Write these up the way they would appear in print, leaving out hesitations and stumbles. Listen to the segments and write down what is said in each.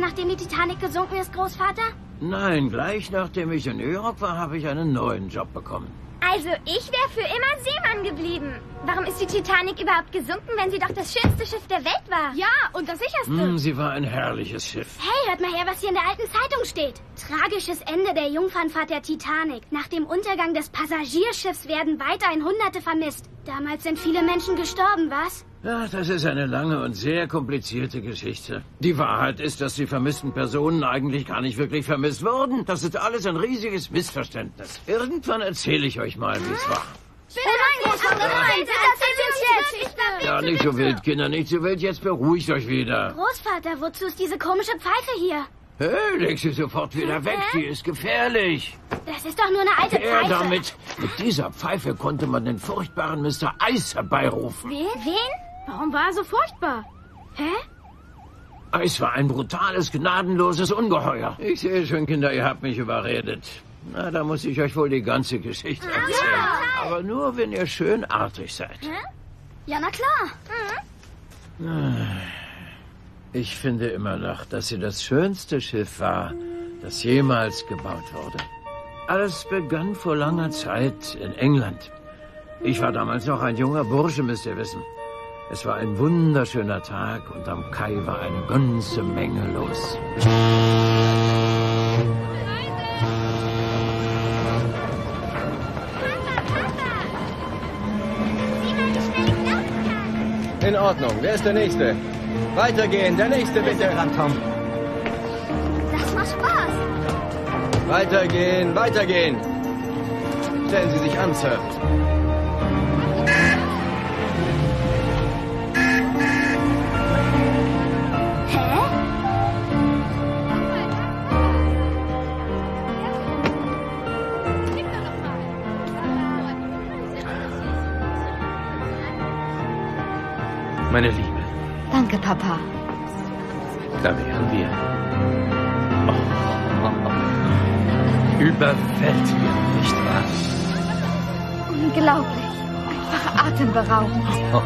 nachdem die Titanic gesunken ist, Großvater? Nein, gleich nachdem ich in New York war, habe ich einen neuen Job bekommen. Also, ich wäre für immer Seemann geblieben. Warum ist die Titanic überhaupt gesunken, wenn sie doch das schönste Schiff der Welt war? Ja, und das sicherste. Sie war ein herrliches Schiff. Hey, hört mal her, was hier in der alten Zeitung steht. Tragisches Ende der Jungfernfahrt der Titanic. Nach dem Untergang des Passagierschiffs werden weiterhin Hunderte vermisst. Damals sind viele Menschen gestorben, was? Ja, das ist eine lange und sehr komplizierte Geschichte. Die Wahrheit ist, dass die vermissten Personen eigentlich gar nicht wirklich vermisst wurden. Das ist alles ein riesiges Missverständnis. Irgendwann erzähle ich euch mal, wie es war. Ja, nicht so wild, Kinder, nicht so wild. Jetzt beruhigt euch wieder. Großvater, wozu ist diese komische Pfeife hier? Hey, leg sie sofort wieder weg. Die ist gefährlich. Das ist doch nur eine alte Pfeife. Damit. Mit dieser Pfeife konnte man den furchtbaren Mr. Eis herbeirufen. Wen? Warum war er so furchtbar? Hä? Eis war ein brutales, gnadenloses Ungeheuer. Ich sehe schon, Kinder, ihr habt mich überredet. Na, da muss ich euch wohl die ganze Geschichte erzählen. Ja. Aber nur, wenn ihr schön artig seid. Ja, na klar. Ich finde immer noch, dass sie das schönste Schiff war, das jemals gebaut wurde. Alles begann vor langer Zeit in England. Ich war damals noch ein junger Bursche, müsst ihr wissen. Es war ein wunderschöner Tag und am Kai war eine ganze Menge los. In Ordnung. Wer ist der Nächste? Weitergehen. Der Nächste, bitte. Tom. Das macht Spaß. Weitergehen. Weitergehen. Stellen Sie sich an, Sir. Meine Liebe. Danke, Papa. Da wären wir. Überwältigend, nicht wahr? Unglaublich. Einfach atemberaubend.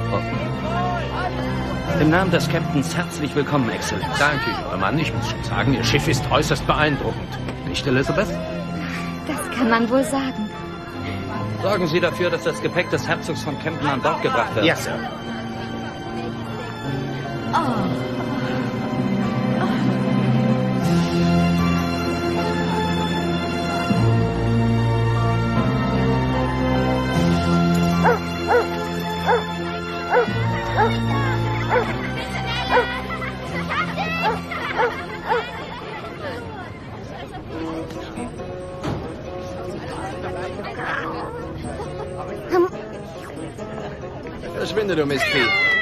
Im Namen des Captains herzlich willkommen, Exzellenz. Danke, junger Mann. Ich muss schon sagen, Ihr Schiff ist äußerst beeindruckend. Nicht, Elizabeth? Das kann man wohl sagen. Sorgen Sie dafür, dass das Gepäck des Herzogs von Camden an Bord gebracht wird. Ja, Sir. Verschwinde, du Mistvieh.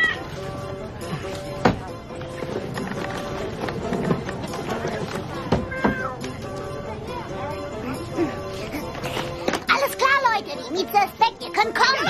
Alles klar, Leute. Die Mieze ist weg. Ihr könnt kommen.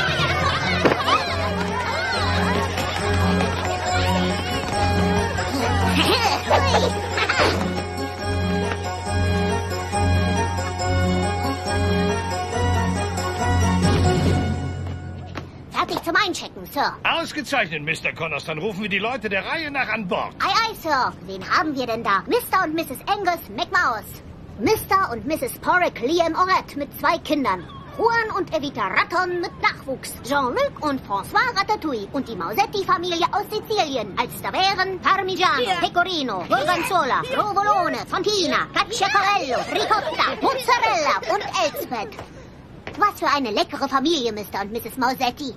Fertig zum Einchecken, Sir. Ausgezeichnet, Mr. Connors. Dann rufen wir die Leute der Reihe nach an Bord. Ei, ei, Sir. Wen haben wir denn da? Mr. und Mrs. Angus McMaus. Mr. und Mrs. Porrick Liam Orette mit 2 Kindern. Juan und Evita Ratton mit Nachwuchs. Jean-Luc und François Ratatouille. Und die Mausetti-Familie aus Sizilien. Als da wären Parmigiano, Pecorino, Gorgonzola, Provolone, Fontina, Cacciatorello, Ricotta, Mozzarella und Elsbeth. Was für eine leckere Familie, Mr. und Mrs. Mausetti.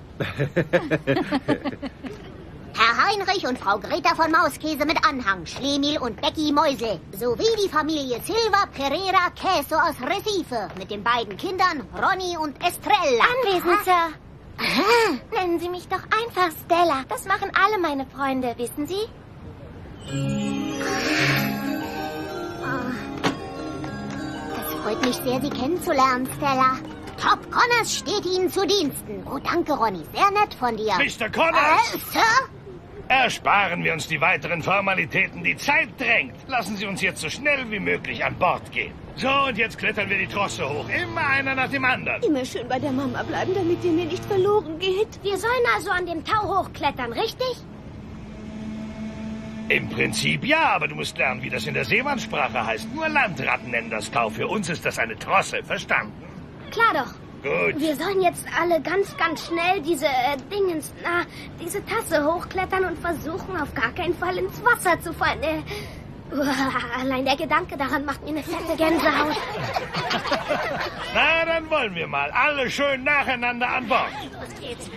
Herr Heinrich und Frau Greta von Mauskäse mit Anhang, Schlemiel und Becky Mäusel. Sowie die Familie Silva Pereira Queso aus Recife mit den beiden Kindern Ronny und Estrella. Anwesend, Sir. Nennen Sie mich doch einfach Stella. Das machen alle meine Freunde, wissen Sie? Das freut mich sehr, Sie kennenzulernen, Stella. Top Connors steht Ihnen zu Diensten. Oh, danke, Ronny. Sehr nett von dir. Mr. Connors! Sir? Ersparen wir uns die weiteren Formalitäten. Die Zeit drängt. Lassen Sie uns jetzt so schnell wie möglich an Bord gehen. So, und jetzt klettern wir die Trosse hoch. Immer einer nach dem anderen. Immer schön bei der Mama bleiben, damit ihr mir nicht verloren geht. Wir sollen also an dem Tau hochklettern, richtig? Im Prinzip ja, aber du musst lernen, wie das in der Seemannssprache heißt. Nur Landratten nennen das Kau. Für uns ist das eine Trosse. Verstanden? Klar doch. Gut. Wir sollen jetzt alle ganz schnell diese diese Tasse hochklettern und versuchen, auf gar keinen Fall ins Wasser zu fallen. Allein der Gedanke daran macht mir eine fette Gänsehaut. Na, dann wollen wir mal. Alle schön nacheinander an Bord. Los geht's.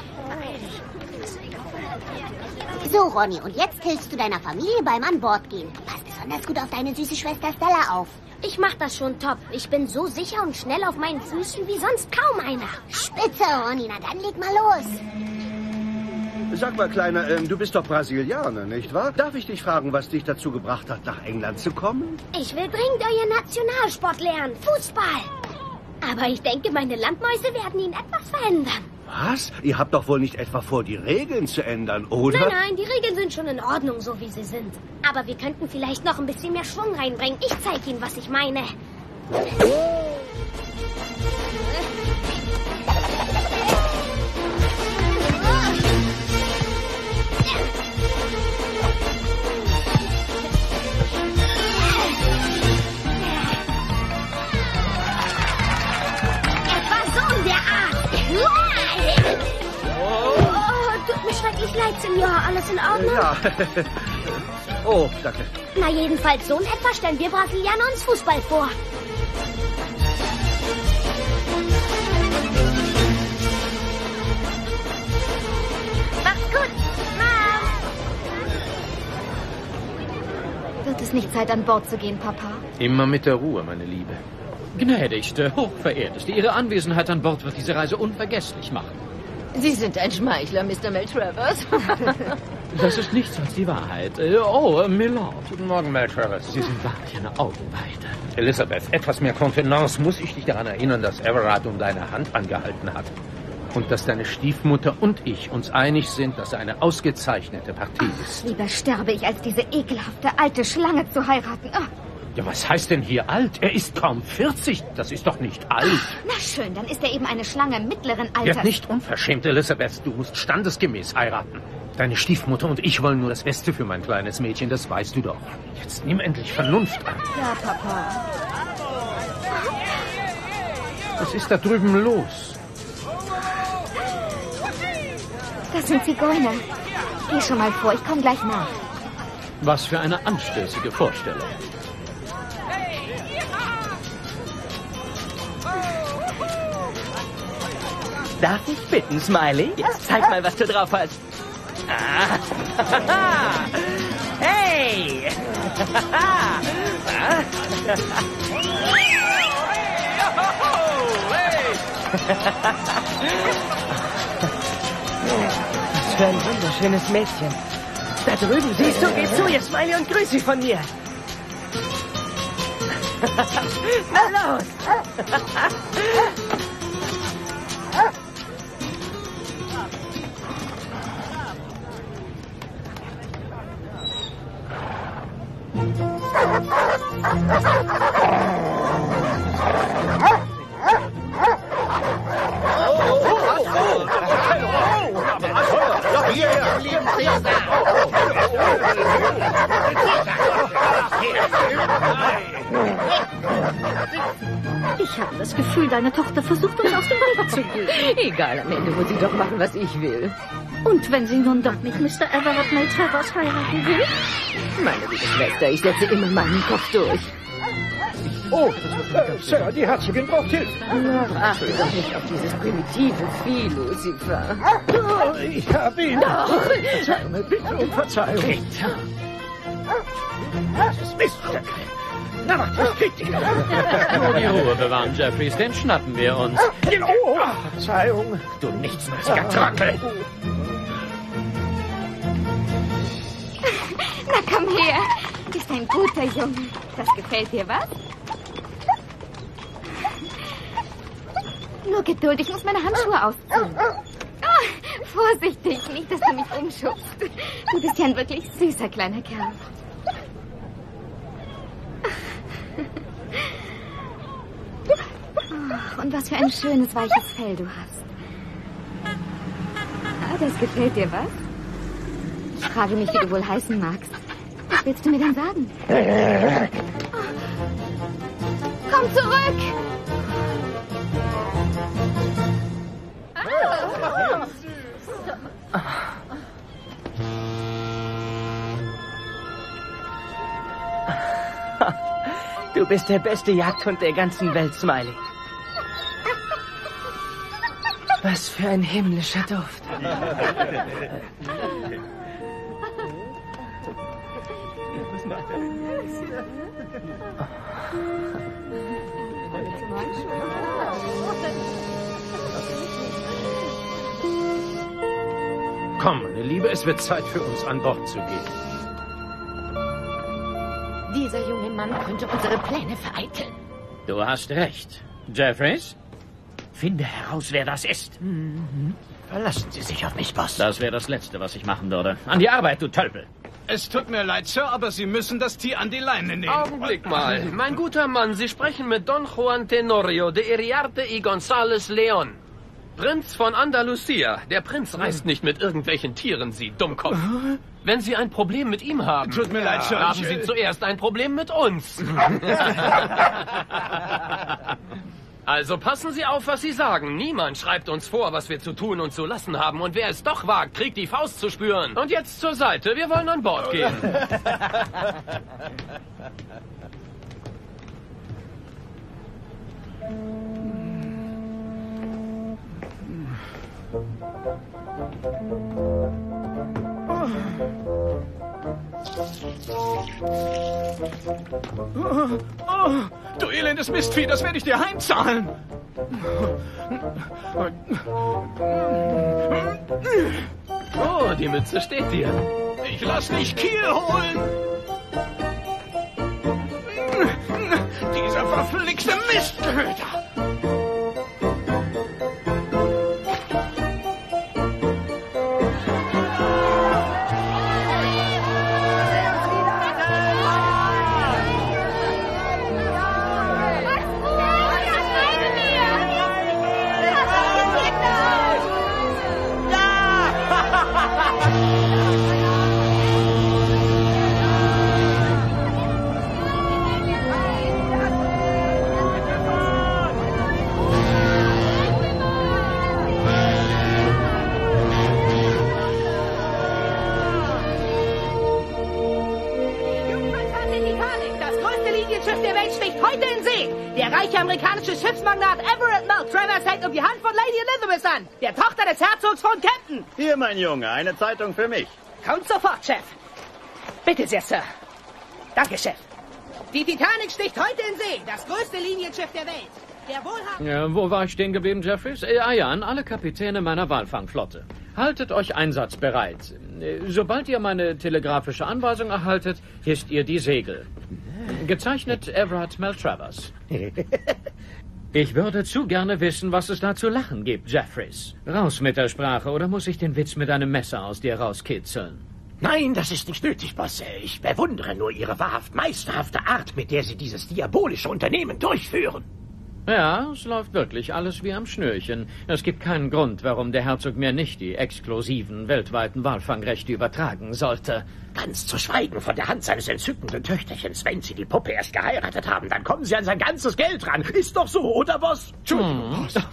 So, Ronny, und jetzt hilfst du deiner Familie beim an Bord gehen. Pass besonders gut auf deine süße Schwester Stella auf. Ich mach das schon top. Ich bin so sicher und schnell auf meinen Füßen wie sonst kaum einer. Spitze, Ronny, na dann leg mal los. Sag mal, Kleiner, du bist doch Brasilianer, nicht wahr? Darf ich dich fragen, was dich dazu gebracht hat, nach England zu kommen? Ich will dringend euren Nationalsport lernen, Fußball. Aber ich denke, meine Landmäuse werden ihn etwas verändern. Was? Ihr habt doch wohl nicht etwa vor, die Regeln zu ändern, oder? Nein, die Regeln sind schon in Ordnung, so wie sie sind. Aber wir könnten vielleicht noch ein bisschen mehr Schwung reinbringen. Ich zeige Ihnen, was ich meine. Tut mir schrecklich leid, Senor. Alles in Ordnung? Ja. Oh, danke. Na, jedenfalls so in etwa stellen wir Brasilianer uns Fußball vor. Mach's gut, Mom! Wird es nicht Zeit, an Bord zu gehen, Papa? Immer mit der Ruhe, meine Liebe. Gnädigste, hochverehrteste, Ihre Anwesenheit an Bord wird diese Reise unvergesslich machen. Sie sind ein Schmeichler, Mr. Maltravers. Das ist nichts als die Wahrheit. Oh, Milord. Guten Morgen, Mel Travers. Sie sind wahrlich eine Augenweide. Elizabeth, etwas mehr Kontenance. Muss ich dich daran erinnern, dass Everard um deine Hand angehalten hat? Und dass deine Stiefmutter und ich uns einig sind, dass er eine ausgezeichnete Partie ist. Lieber sterbe ich, als diese ekelhafte alte Schlange zu heiraten. Oh. Ja, was heißt denn hier alt? Er ist kaum 40. Das ist doch nicht alt. Na schön, dann ist er eben eine Schlange mittleren Alters. Werd nicht unverschämt, Elizabeth. Du musst standesgemäß heiraten. Deine Stiefmutter und ich wollen nur das Beste für mein kleines Mädchen, das weißt du doch. Jetzt nimm endlich Vernunft an. Ja, Papa. Was ist da drüben los? Das sind Zigeuner. Geh schon mal vor, ich komme gleich nach. Was für eine anstößige Vorstellung. Darf ich bitten, Smiley? Jetzt zeig mal, was du drauf hast. Ah. Hey! Was für ein wunderschönes Mädchen. Da drüben, siehst du, geh zu ihr, Smiley, und grüß sie von mir. Na los! Ich habe das Gefühl, deine Tochter versucht, uns aus dem Weg zu gehen. Egal, am Ende muss sie doch machen, was ich will. Und wenn sie nun doch nicht Mr. Everard Maltravers heiraten will? Meine liebe Schwester, ich setze immer meinen Kopf durch. Oh, Sir, die Herzogin braucht Hilfe. Ach, achte doch nicht auf dieses primitive Vieh, Lucifer. Oh, ich habe ihn. Doch. Verzeihung, bitte um Verzeihung. Das ist Mist. Na, was kriegt ihr? Nur die Ruhe bewahren, Jeffries, den schnappen wir uns. Oh, Verzeihung. Du nichtsnütziger Trottel. Na, komm her. Du bist ein guter Junge. Das gefällt dir, was? Nur Geduld, ich muss meine Handschuhe ausziehen. Oh, vorsichtig, nicht, dass du mich umschubst. Du bist ja ein wirklich süßer kleiner Kerl. Oh, und was für ein schönes, weiches Fell du hast. Ah, das gefällt dir, was? Ich frage mich, wie du wohl heißen magst. Was willst du mir denn sagen? Komm zurück! Du bist der beste Jagdhund der ganzen Welt, Smiley. Was für ein himmlischer Duft. Komm, meine Liebe, es wird Zeit für uns, an Bord zu gehen. Dieser junge Mann könnte unsere Pläne vereiteln. Du hast recht. Jeffries? Finde heraus, wer das ist. Verlassen Sie sich auf mich, Boss. Das wäre das Letzte, was ich machen würde. An die Arbeit, du Tölpel. Es tut mir leid, Sir, aber Sie müssen das Tier an die Leine nehmen. Augenblick mal. Mein guter Mann, Sie sprechen mit Don Juan Tenorio de Iriarte y González León. Prinz von Andalusia. Der Prinz reist nicht mit irgendwelchen Tieren, Sie Dummkopf. Wenn Sie ein Problem mit ihm haben, Tut mir leid, Sir. haben Sie zuerst ein Problem mit uns. Also passen Sie auf, was Sie sagen. Niemand schreibt uns vor, was wir zu tun und zu lassen haben. Und wer es doch wagt, kriegt die Faust zu spüren. Und jetzt zur Seite. Wir wollen an Bord gehen. Du elendes Mistvieh, das werde ich dir heimzahlen. Oh, die Mütze steht dir. Ich lass dich Kiel holen. Dieser verflixte Mistköter. Amerikanische Schiffsmagnat Everett Maltravers hängt um die Hand von Lady Elizabeth an, der Tochter des Herzogs von Kempten. Hier, mein Junge, eine Zeitung für mich. Kommt sofort, Chef. Bitte sehr, Sir. Danke, Chef. Die Titanic sticht heute in See, das größte Linienschiff der Welt. Der Ja, wo war ich stehen geblieben, Jeffries? Ja, an alle Kapitäne meiner Walfangflotte. Haltet euch einsatzbereit. Sobald ihr meine telegrafische Anweisung erhaltet, hisst ihr die Segel. Gezeichnet Everett Maltravers. Ich würde zu gerne wissen, was es da zu lachen gibt, Jeffries. Raus mit der Sprache, oder muss ich den Witz mit einem Messer aus dir rauskitzeln? Nein, das ist nicht nötig, Boss. Ich bewundere nur Ihre wahrhaft meisterhafte Art, mit der Sie dieses diabolische Unternehmen durchführen. Ja, es läuft wirklich alles wie am Schnürchen. Es gibt keinen Grund, warum der Herzog mir nicht die exklusiven weltweiten Walfangrechte übertragen sollte. Ganz zu schweigen von der Hand seines entzückenden Töchterchens. Wenn Sie die Puppe erst geheiratet haben, dann kommen Sie an sein ganzes Geld ran. Ist doch so, oder, Boss? Entschuldigung, Boss.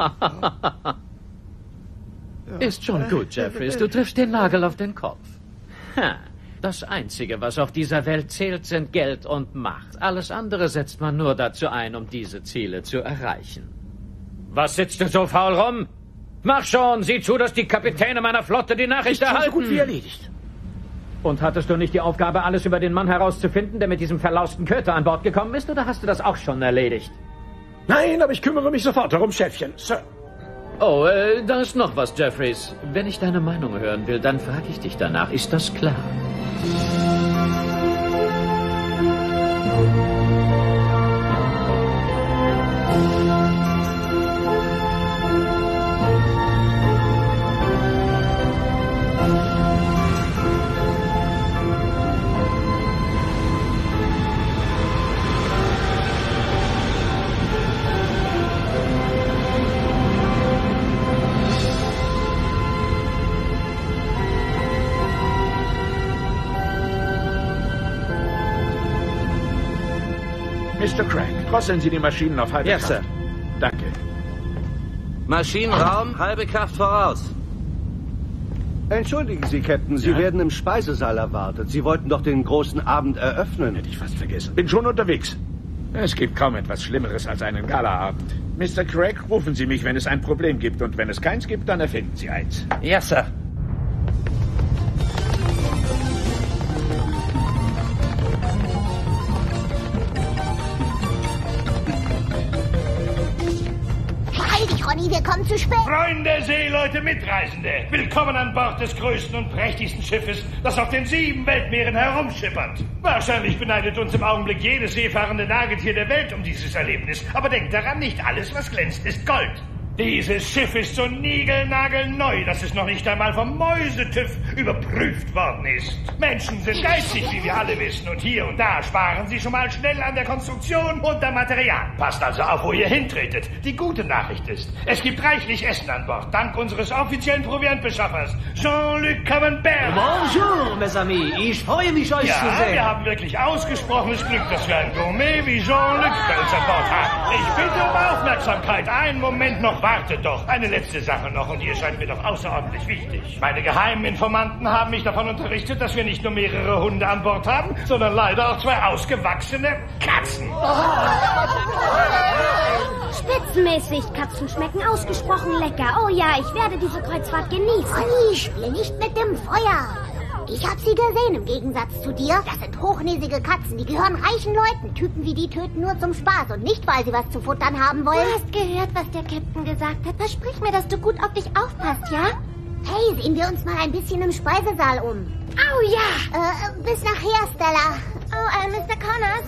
Ist schon gut, Jeffries. Du triffst den Nagel auf den Kopf. Ha. Das Einzige, was auf dieser Welt zählt, sind Geld und Macht. Alles andere setzt man nur dazu ein, um diese Ziele zu erreichen. Was sitzt du so faul rum? Mach schon! Sieh zu, dass die Kapitäne meiner Flotte die Nachricht erhalten. So gut wie erledigt. Und hattest du nicht die Aufgabe, alles über den Mann herauszufinden, der mit diesem verlausten Köter an Bord gekommen ist, oder hast du das auch schon erledigt? Nein, aber ich kümmere mich sofort darum, Chefchen, Sir. Oh, da ist noch was, Jeffries. Wenn ich deine Meinung hören will, dann frage ich dich danach. Ist das klar? Mr. Craig, drosseln Sie die Maschinen auf halbe Yes, Kraft. Sir. Danke. Maschinenraum, halbe Kraft voraus. Entschuldigen Sie, Captain, Sie werden im Speisesaal erwartet. Sie wollten doch den großen Abend eröffnen. Hätte ich fast vergessen. Bin schon unterwegs. Es gibt kaum etwas Schlimmeres als einen Galaabend. Mr. Craig, rufen Sie mich, wenn es ein Problem gibt. Und wenn es keins gibt, dann erfinden Sie eins. Yes, Sir. Ronny, wir kommen zu spät. Freunde, Seeleute, Mitreisende. Willkommen an Bord des größten und prächtigsten Schiffes, das auf den 7 Weltmeeren herumschippert. Wahrscheinlich beneidet uns im Augenblick jedes seefahrende Nagetier der Welt um dieses Erlebnis. Aber denkt daran, nicht alles, was glänzt, ist Gold. Dieses Schiff ist so niegelnagelneu, dass es noch nicht einmal vom Mäusetüv überprüft worden ist. Menschen sind geizig, wie wir alle wissen, und hier und da sparen sie schon mal schnell an der Konstruktion und am Material. Passt also auf, wo ihr hintretet. Die gute Nachricht ist, es gibt reichlich Essen an Bord, dank unseres offiziellen Proviantbeschaffers, Jean-Luc Camembert. Bonjour, mes amis. Ich freue mich, euch zu sehen. Wir haben wirklich ausgesprochenes Glück, dass wir einen Gourmet wie Jean-Luc bei uns an Bord haben. Ich bitte um Aufmerksamkeit. Einen Moment noch. Wartet doch. Eine letzte Sache noch, und die erscheint mir doch außerordentlich wichtig. Meine geheimen Informanten haben mich davon unterrichtet, dass wir nicht nur mehrere Hunde an Bord haben, sondern leider auch 2 ausgewachsene Katzen. Spitzenmäßig. Katzen schmecken ausgesprochen lecker. Oh ja, ich werde diese Kreuzfahrt genießen. Ronny, spiel nicht mit dem Feuer. Ich hab sie gesehen, im Gegensatz zu dir. Das sind hochnäsige Katzen, die gehören reichen Leuten. Typen wie die töten nur zum Spaß und nicht, weil sie was zu futtern haben wollen. Du hast gehört, was der Captain gesagt hat. Versprich mir, dass du gut auf dich aufpasst, ja? Hey, sehen wir uns mal ein bisschen im Speisesaal um. Oh ja! Bis nachher, Stella. Oh, Mr. Connors?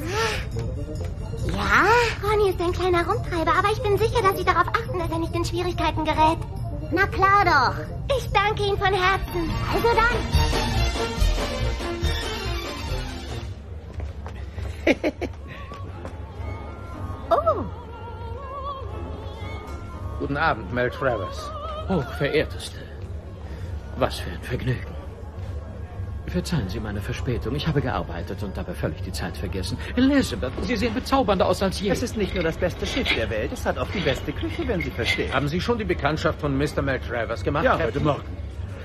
Ja? Ronny ist ein kleiner Rumtreiber, aber ich bin sicher, dass Sie darauf achten, dass er nicht in Schwierigkeiten gerät. Na klar doch. Ich danke Ihnen von Herzen. Also dann. Oh. Guten Abend, Mel Travers. Hochverehrteste. Was für ein Vergnügen. Verzeihen Sie meine Verspätung. Ich habe gearbeitet und dabei völlig die Zeit vergessen. Elizabeth, Sie sehen bezaubernder aus als je. Es ist nicht nur das beste Schiff der Welt, es hat auch die beste Küche, wenn Sie verstehen. Haben Sie schon die Bekanntschaft von Mr. Mel Travers gemacht? Ja, heute Morgen.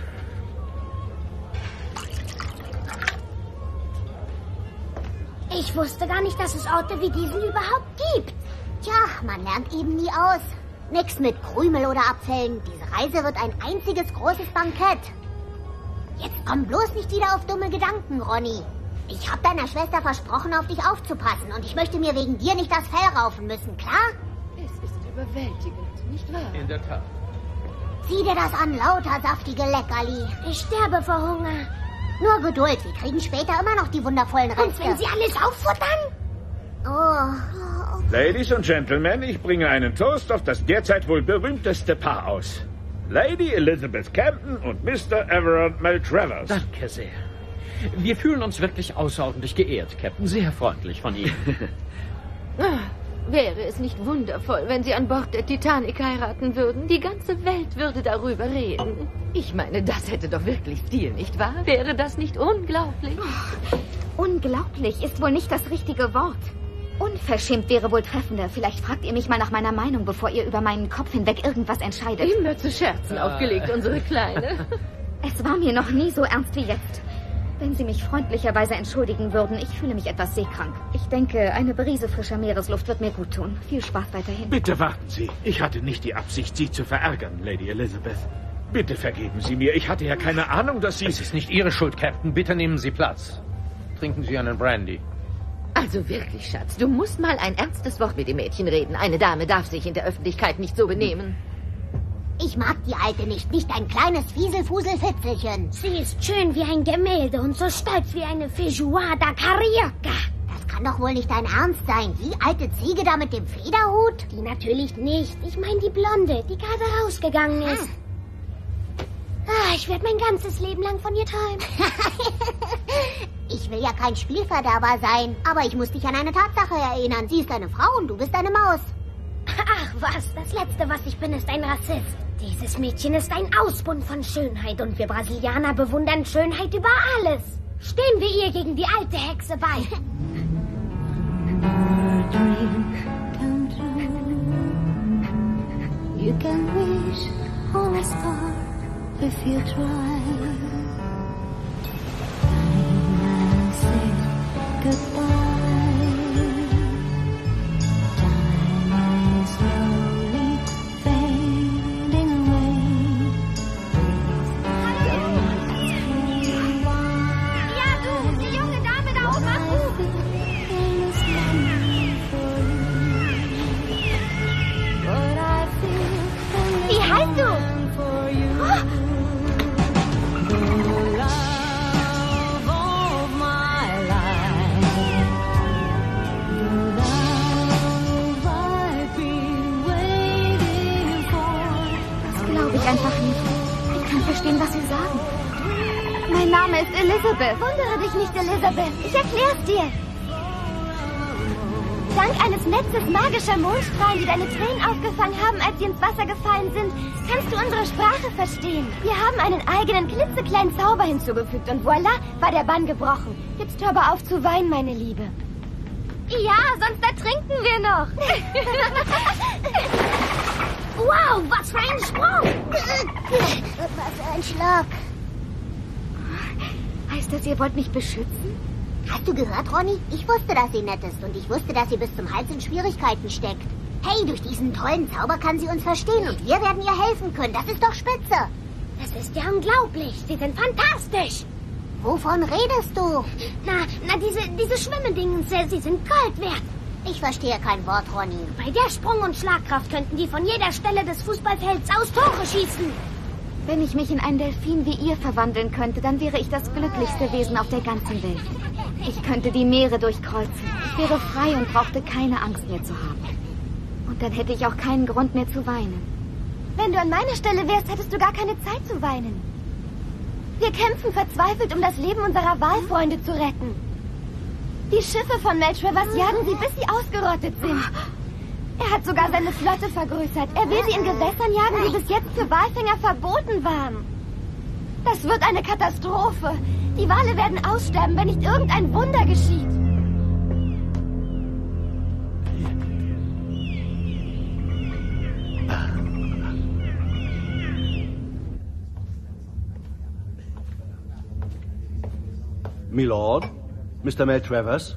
Ich wusste gar nicht, dass es Orte wie diesen überhaupt gibt. Tja, man lernt eben nie aus. Nix mit Krümel oder Abfällen. Diese Reise wird ein einziges großes Bankett. Jetzt komm bloß nicht wieder auf dumme Gedanken, Ronny. Ich hab deiner Schwester versprochen, auf dich aufzupassen. Und ich möchte mir wegen dir nicht das Fell raufen müssen, klar? Es ist überwältigend, nicht wahr? In der Tat. Sieh dir das an, lauter saftige Leckerli. Ich sterbe vor Hunger. Nur Geduld, wir kriegen später immer noch die wundervollen Reste. Und wenn sie alles auffuttern? Oh. Ladies und Gentlemen, ich bringe einen Toast auf das derzeit wohl berühmteste Paar aus. Lady Elizabeth Campton und Mr. Everard Mel Travers. Danke sehr. Wir fühlen uns wirklich außerordentlich geehrt, Captain. Sehr freundlich von Ihnen. Wäre es nicht wundervoll, wenn Sie an Bord der Titanic heiraten würden? Die ganze Welt würde darüber reden. Ich meine, das hätte doch wirklich Stil, nicht wahr? Wäre das nicht unglaublich? Oh, unglaublich ist wohl nicht das richtige Wort. Unverschämt wäre wohl treffender. Vielleicht fragt ihr mich mal nach meiner Meinung, bevor ihr über meinen Kopf hinweg irgendwas entscheidet. Immer zu Scherzen aufgelegt, unsere Kleine. Es war mir noch nie so ernst wie jetzt. Wenn Sie mich freundlicherweise entschuldigen würden, ich fühle mich etwas seekrank. Ich denke, eine Brise frischer Meeresluft wird mir gut tun. Viel Spaß weiterhin. Bitte warten Sie. Ich hatte nicht die Absicht, Sie zu verärgern, Lady Elizabeth. Bitte vergeben Sie mir. Ich hatte ja keine Ahnung, dass Sie... Es ist nicht Ihre Schuld, Captain. Bitte nehmen Sie Platz. Trinken Sie einen Brandy. Also wirklich, Schatz, du musst mal ein ernstes Wort mit dem Mädchen reden. Eine Dame darf sich in der Öffentlichkeit nicht so benehmen. Ich mag die Alte nicht ein kleines Fieselfuselfitzelchen. Sie ist schön wie ein Gemälde und so stolz wie eine Feijoada Carioca. Das kann doch wohl nicht dein Ernst sein. Die alte Ziege da mit dem Federhut? Die natürlich nicht. Ich meine die Blonde, die gerade rausgegangen ist. Ich werde mein ganzes Leben lang von ihr träumen. Ich will ja kein Spielverderber sein, aber ich muss dich an eine Tatsache erinnern. Sie ist eine Frau und du bist eine Maus. Ach was, das Letzte, was ich bin, ist ein Rassist. Dieses Mädchen ist ein Ausbund von Schönheit und wir Brasilianer bewundern Schönheit über alles. Stehen wir ihr gegen die alte Hexe bei. if you try. Say goodbye. Time is slowly fading away. Ja, du, die junge Dame da oben am Buch. Wie heißt du? Das glaube ich einfach nicht. Ich kann verstehen, was Sie sagen. Mein Name ist Elizabeth. Wundere dich nicht, Elizabeth. Ich erklär's dir. Dank eines Netzes magischer Mondstrahlen, die deine Tränen aufgefangen haben, als sie ins Wasser gefallen sind, kannst du unsere Sprache verstehen. Wir haben einen eigenen klitzekleinen Zauber hinzugefügt und voilà, war der Bann gebrochen. Jetzt hör aber auf zu weinen, meine Liebe. Ja, sonst ertrinken wir noch. Wow, was für ein Sprung! Was für ein Schlag. Heißt das, ihr wollt mich beschützen? Hast du gehört, Ronny? Ich wusste, dass sie nett ist und ich wusste, dass sie bis zum Hals in Schwierigkeiten steckt. Hey, durch diesen tollen Zauber kann sie uns verstehen und wir werden ihr helfen können. Das ist doch spitze. Das ist ja unglaublich. Sie sind fantastisch. Wovon redest du? Na, diese Schwimmendingens, sie sind Gold wert. Ich verstehe kein Wort, Ronny. Bei der Sprung- und Schlagkraft könnten die von jeder Stelle des Fußballfelds aus Tore schießen. Wenn ich mich in einen Delfin wie ihr verwandeln könnte, dann wäre ich das glücklichste Wesen auf der ganzen Welt. Ich könnte die Meere durchkreuzen. Ich wäre frei und brauchte keine Angst mehr zu haben. Und dann hätte ich auch keinen Grund mehr zu weinen. Wenn du an meiner Stelle wärst, hättest du gar keine Zeit zu weinen. Wir kämpfen verzweifelt, um das Leben unserer Walfreunde zu retten. Die Schiffe von Mel Travers jagen sie, bis sie ausgerottet sind. Er hat sogar seine Flotte vergrößert. Er will sie in Gewässern jagen, die bis jetzt für Walfänger verboten waren. Das wird eine Katastrophe. Die Wale werden aussterben, wenn nicht irgendein Wunder geschieht. Milord, Mr. Mel Travers.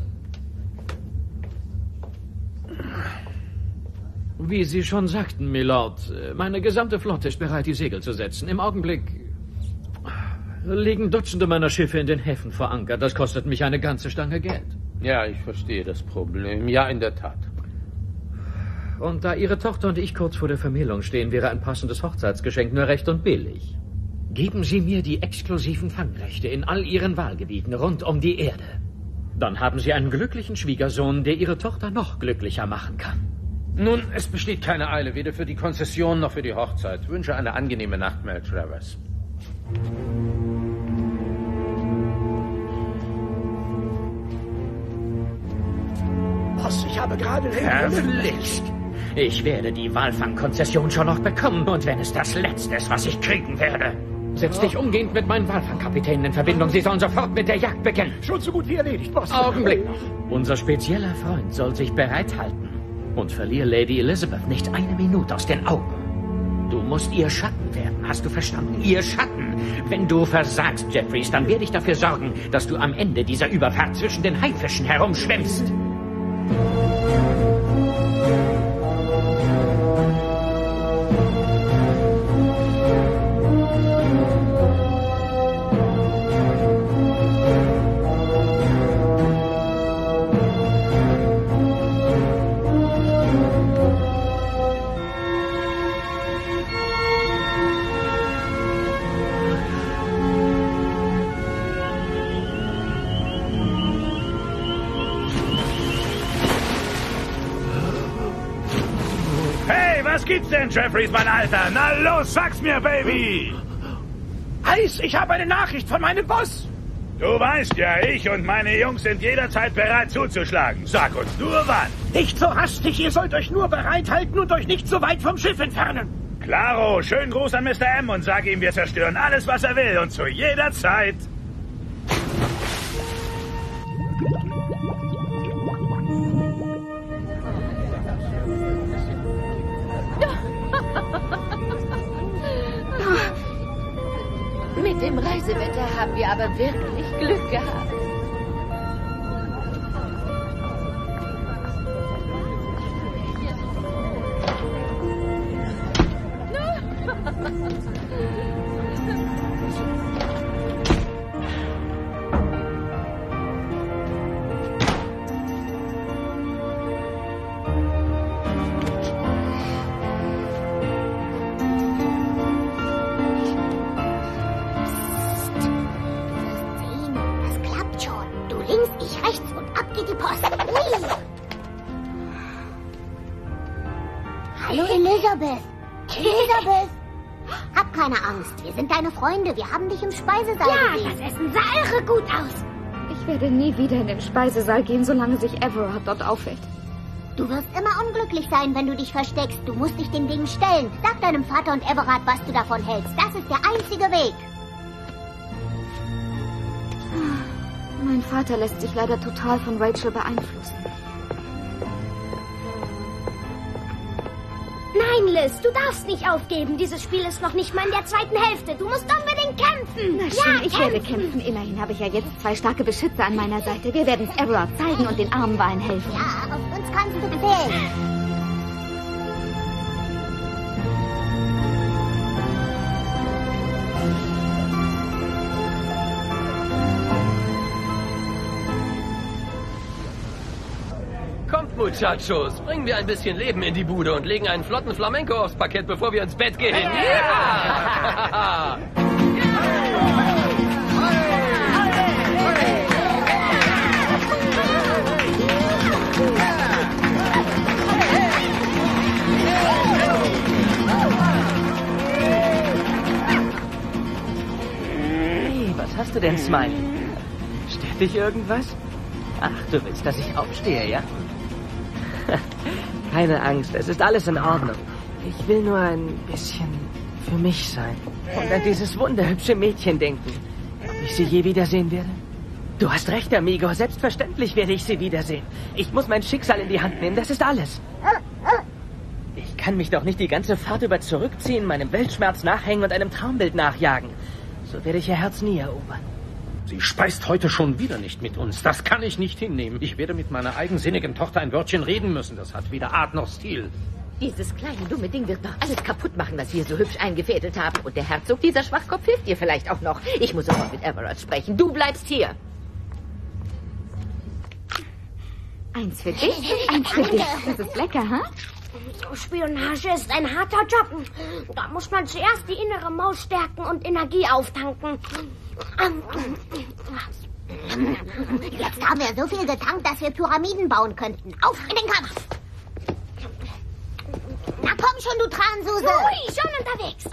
Wie Sie schon sagten, Milord, meine gesamte Flotte ist bereit, die Segel zu setzen. Im Augenblick liegen Dutzende meiner Schiffe in den Häfen vor Anker. Das kostet mich eine ganze Stange Geld. Ja, ich verstehe das Problem. Ja, in der Tat. Und da Ihre Tochter und ich kurz vor der Vermählung stehen, wäre ein passendes Hochzeitsgeschenk nur recht und billig. Geben Sie mir die exklusiven Fangrechte in all Ihren Wahlgebieten rund um die Erde. Dann haben Sie einen glücklichen Schwiegersohn, der Ihre Tochter noch glücklicher machen kann. Nun, es besteht keine Eile, weder für die Konzession noch für die Hochzeit. Wünsche eine angenehme Nacht, Mel Travers. Was? Ich habe gerade... Verflixt! Ich werde die Walfangkonzession schon noch bekommen, und wenn es das Letzte ist, was ich kriegen werde. Setz dich umgehend mit meinen Walfangkapitänen in Verbindung. Sie sollen sofort mit der Jagd beginnen. Schon so gut wie erledigt, Boss. Augenblick noch. Unser spezieller Freund soll sich bereithalten. Und verlier Lady Elizabeth nicht eine Minute aus den Augen. Du musst ihr Schatten werden, hast du verstanden? Ihr Schatten. Wenn du versagst, Jeffries, dann werde ich dafür sorgen, dass du am Ende dieser Überfahrt zwischen den Haifischen herumschwimmst. Was gibt's denn, Jeffries, mein Alter? Na los, sag's mir, Baby! Heiß, ich habe eine Nachricht von meinem Boss. Du weißt ja, ich und meine Jungs sind jederzeit bereit zuzuschlagen. Sag uns nur wann. Nicht so hastig, ihr sollt euch nur bereithalten und euch nicht so weit vom Schiff entfernen. Klaro, schönen Gruß an Mr. M und sag ihm, wir zerstören alles, was er will und zu jeder Zeit. Diese Wette haben wir aber wirklich Glück gehabt. Hallo Elizabeth. Elizabeth. Hab keine Angst. Wir sind deine Freunde. Wir haben dich im Speisesaal gesehen. Ja, das Essen sah irre gut aus. Ich werde nie wieder in den Speisesaal gehen, solange sich Everard dort aufhält. Du wirst immer unglücklich sein, wenn du dich versteckst. Du musst dich den Dingen stellen. Sag deinem Vater und Everard, was du davon hältst. Das ist der einzige Weg. Mein Vater lässt sich leider total von Rachel beeinflussen. Nein, Liz, du darfst nicht aufgeben. Dieses Spiel ist noch nicht mal in der zweiten Hälfte. Du musst unbedingt kämpfen. Na schön, ich werde kämpfen. Immerhin habe ich ja jetzt 2 starke Beschützer an meiner Seite. Wir werden es Everard zeigen und den armen Wahlen helfen. Ja, auf uns kannst du zählen. Muchachos, bringen wir ein bisschen Leben in die Bude und legen einen flotten Flamenco aufs Parkett, bevor wir ins Bett gehen. Ja! Hey, was hast du denn, Smiley? Stört dich irgendwas? Ach, du willst, dass ich aufstehe, ja? Keine Angst, es ist alles in Ordnung. Ich will nur ein bisschen für mich sein. Und an dieses wunderhübsche Mädchen denken. Ob ich sie je wiedersehen werde? Du hast recht, Amigo. Selbstverständlich werde ich sie wiedersehen. Ich muss mein Schicksal in die Hand nehmen, das ist alles. Ich kann mich doch nicht die ganze Fahrt über zurückziehen, meinem Weltschmerz nachhängen und einem Traumbild nachjagen. So werde ich ihr Herz nie erobern. Sie speist heute schon wieder nicht mit uns. Das kann ich nicht hinnehmen. Ich werde mit meiner eigensinnigen Tochter ein Wörtchen reden müssen. Das hat weder Art noch Stil. Dieses kleine dumme Ding wird noch alles kaputt machen, was wir so hübsch eingefädelt haben. Und der Herzog, dieser Schwachkopf, hilft dir vielleicht auch noch. Ich muss sofort mit Everard sprechen. Du bleibst hier. Eins für dich, eins für dich. Das ist lecker, ha? Spionage ist ein harter Job. Da muss man zuerst die innere Maus stärken und Energie auftanken. Jetzt haben wir so viel getankt, dass wir Pyramiden bauen könnten. Auf in den Kampf! Na komm schon, du Transuse! Ui, schon unterwegs!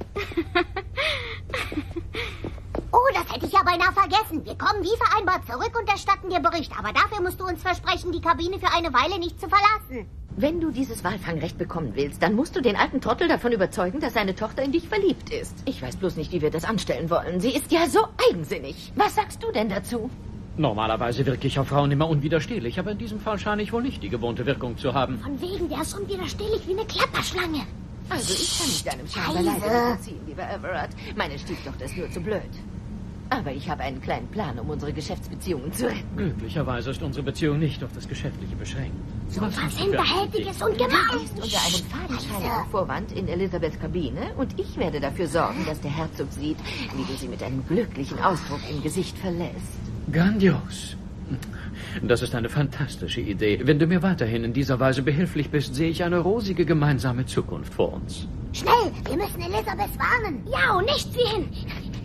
Oh, das hätte ich ja beinahe vergessen. Wir kommen wie vereinbart zurück und erstatten dir Bericht. Aber dafür musst du uns versprechen, die Kabine für eine Weile nicht zu verlassen. Wenn du dieses Walfangrecht bekommen willst, dann musst du den alten Trottel davon überzeugen, dass seine Tochter in dich verliebt ist. Ich weiß bloß nicht, wie wir das anstellen wollen. Sie ist ja so eigensinnig. Was sagst du denn dazu? Normalerweise wirke ich auf Frauen immer unwiderstehlich, aber in diesem Fall scheine ich wohl nicht die gewohnte Wirkung zu haben. Von wegen, der ist unwiderstehlich wie eine Klapperschlange. Also ich kann nicht deinem Charme Beleidigung ziehen, lieber Everard. Meine Stieftochter ist nur zu blöd. Aber ich habe einen kleinen Plan, um unsere Geschäftsbeziehungen zu retten. Glücklicherweise ist unsere Beziehung nicht auf das Geschäftliche beschränkt. So was Hinterhältiges und Du Gemein. gehst unter einem fadenscheinigen Vorwand in Elizabeths Kabine und ich werde dafür sorgen, dass der Herzog sieht, wie du sie mit einem glücklichen Ausdruck im Gesicht verlässt. Grandios. Das ist eine fantastische Idee. Wenn du mir weiterhin in dieser Weise behilflich bist, sehe ich eine rosige gemeinsame Zukunft vor uns. Schnell, wir müssen Elizabeth warnen. Ja, und nichts wie hin.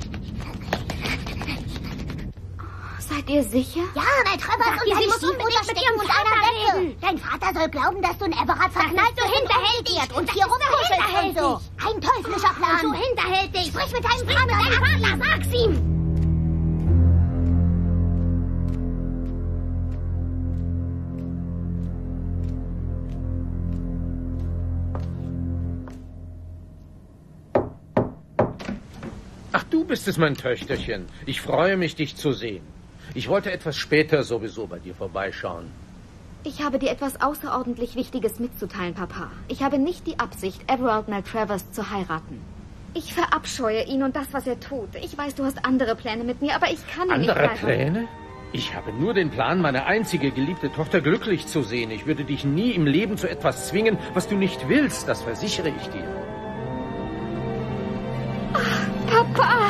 Seid ihr sicher? Ja, weil Trevor und seine Stiefmutter stecken und einer Wette. Dein Vater soll glauben, dass du ein Everard verknallt so hinterhältig und hier rumkuschelst und so. Ein teuflischer Plan. So hinterhältig. Sprich mit deinem Vater, sag's ihm. Ach, du bist es, mein Töchterchen. Ich freue mich, dich zu sehen. Ich wollte etwas später sowieso bei dir vorbeischauen. Ich habe dir etwas außerordentlich Wichtiges mitzuteilen, Papa. Ich habe nicht die Absicht, Everard Maltravers zu heiraten. Ich verabscheue ihn und das, was er tut. Ich weiß, du hast andere Pläne mit mir, aber ich kann ihn nicht Andere weiter. Pläne? Ich habe nur den Plan, meine einzige geliebte Tochter glücklich zu sehen. Ich würde dich nie im Leben zu etwas zwingen, was du nicht willst. Das versichere ich dir. Ach, Papa!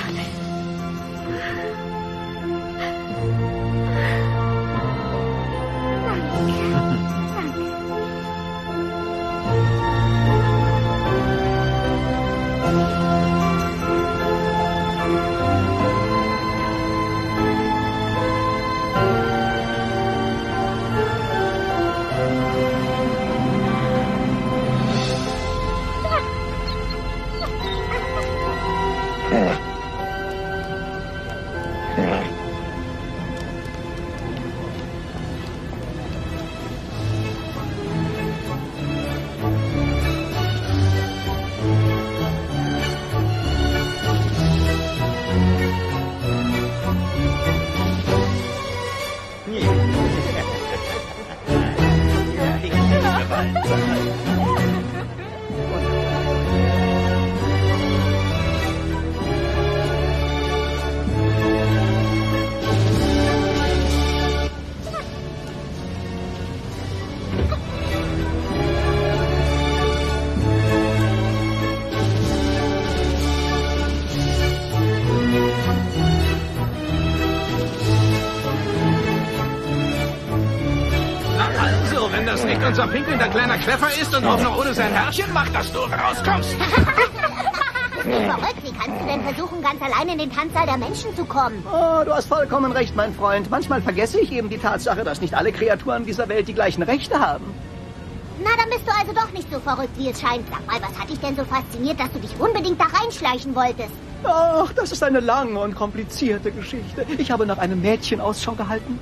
Also, wenn das nicht unser pinkelnder kleiner Kleffer ist und auch noch ohne sein Herrchen macht, dass du rauskommst. Verrückt, wie kannst du denn versuchen, ganz allein in den Tanzsaal der Menschen zu kommen? Oh, du hast vollkommen recht, mein Freund. Manchmal vergesse ich eben die Tatsache, dass nicht alle Kreaturen dieser Welt die gleichen Rechte haben. Na, dann bist du also doch nicht so verrückt, wie es scheint. Sag mal, was hat dich denn so fasziniert, dass du dich unbedingt da reinschleichen wolltest? Ach, das ist eine lange und komplizierte Geschichte. Ich habe nach einem Mädchen Ausschau gehalten.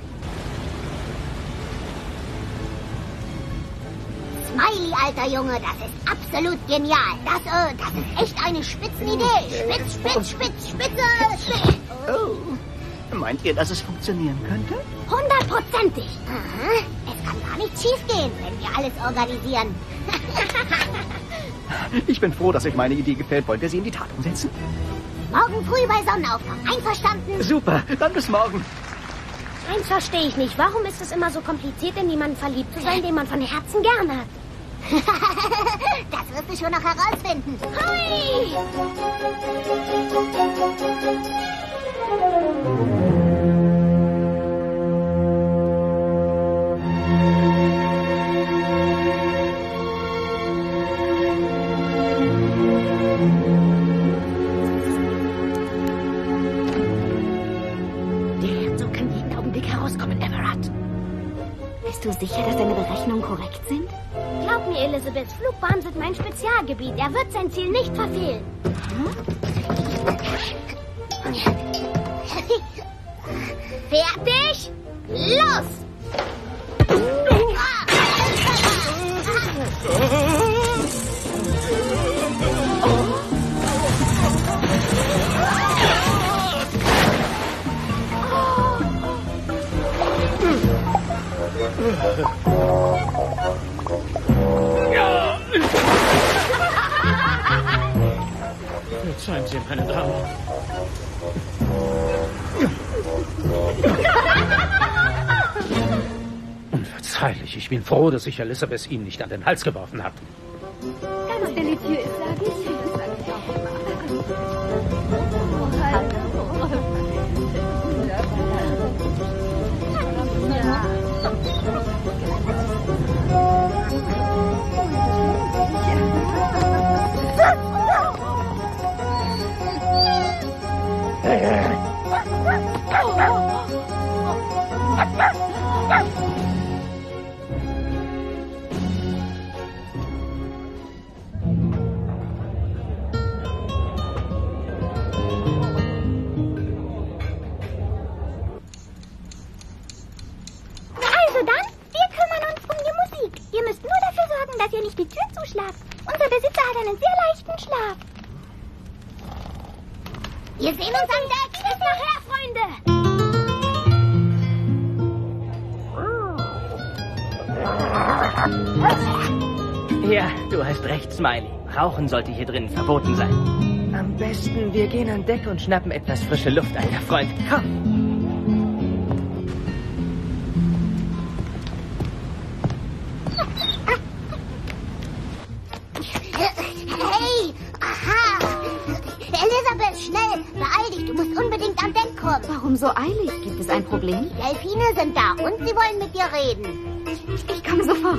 Smiley, alter Junge, das ist absolut genial. Das ist echt eine Spitzenidee. Spitze. Oh, meint ihr, dass es funktionieren könnte? 100%ig. Aha. Es kann gar nicht schief gehen, wenn wir alles organisieren. Ich bin froh, dass euch meine Idee gefällt. Wollt ihr sie in die Tat umsetzen? Morgen früh bei Sonnenaufgang. Einverstanden? Super, dann bis morgen. Eins verstehe ich nicht. Warum ist es immer so kompliziert, in jemanden verliebt zu sein, den man von Herzen gern hat? Das wirst du schon noch herausfinden. Hui! So kann jeden Augenblick herauskommen, Everett. Bist du sicher, dass deine Berechnungen korrekt sind? Glaub mir, Elizabeth, Flugbahnen sind mein Spezialgebiet. Er wird sein Ziel nicht verfehlen. Fertig? Los! Verzeihen Sie, meine Damen. Unverzeihlich. Ich bin froh, dass ich Elizabeth Ihnen nicht an den Hals geworfen habe. Ganz deliziös, sag ich. Das sag ich auch dass ihr nicht die Tür zuschlagt. Unser Besitzer hat einen sehr leichten Schlaf. Wir sehen uns an Deck. Bis nachher, Freunde. Ja, du hast recht, Smiley. Rauchen sollte hier drinnen verboten sein. Am besten, wir gehen an Deck und schnappen etwas frische Luft, alter Freund. Komm. Hey! Aha! Elisabeth, schnell! Beeil dich, du musst unbedingt an Deck kommen. Warum so eilig? Gibt es ein Problem? Die Delfine sind da und sie wollen mit dir reden. Ich komme sofort.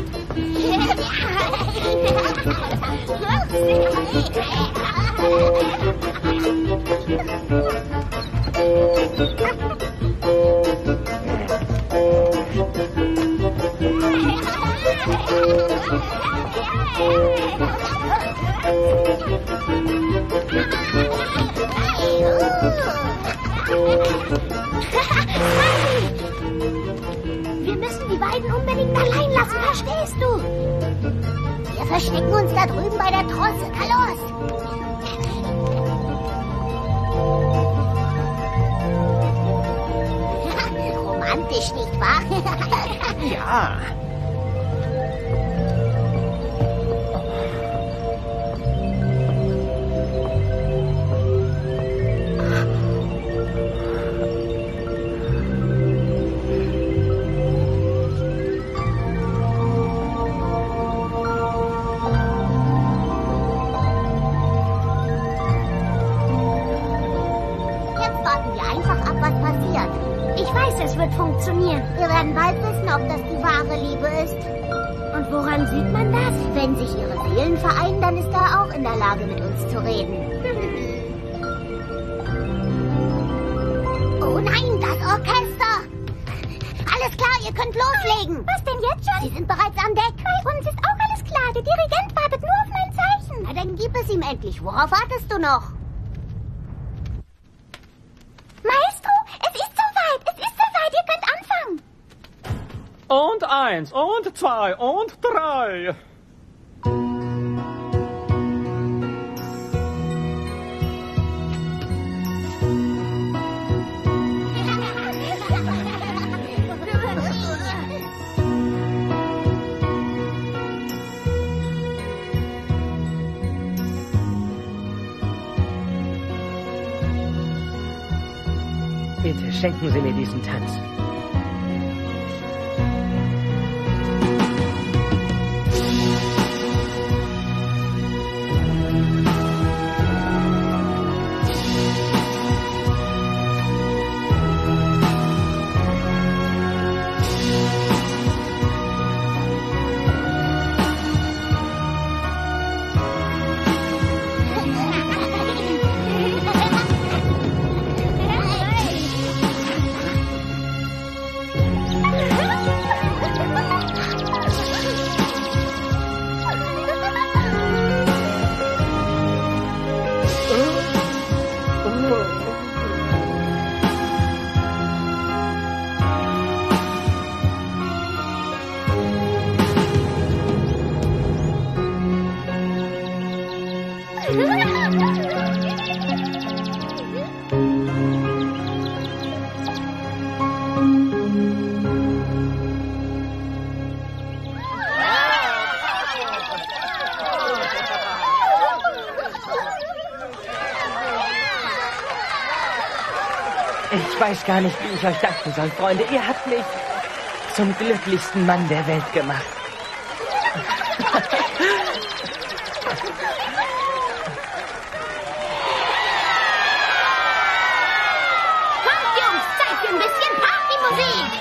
Wir müssen die beiden unbedingt allein lassen, verstehst du? Wir verstecken uns da drüben bei der Trosse. Na los! Romantisch, nicht wahr? Ja. Funktionieren. Wir werden bald wissen, ob das die wahre Liebe ist. Und woran sieht man das? Wenn sich ihre Seelen vereinen, dann ist er auch in der Lage, mit uns zu reden. Oh nein, das Orchester! Alles klar, ihr könnt loslegen. Was denn jetzt schon? Sie sind bereits an Deck. Bei uns ist auch alles klar. Der Dirigent wartet nur auf mein Zeichen. Na, dann gib es ihm endlich. Worauf wartest du noch? Maestro, es ist soweit. Es ist soweit. Ihr könnt anfangen. Und 1 und 2 und 3. Bitte schenken Sie mir diesen Tanz. Ich weiß gar nicht, wie ich euch danken soll, Freunde. Ihr habt mich zum glücklichsten Mann der Welt gemacht. Kommt, Jungs, zeigt ihr ein bisschen Partymusik.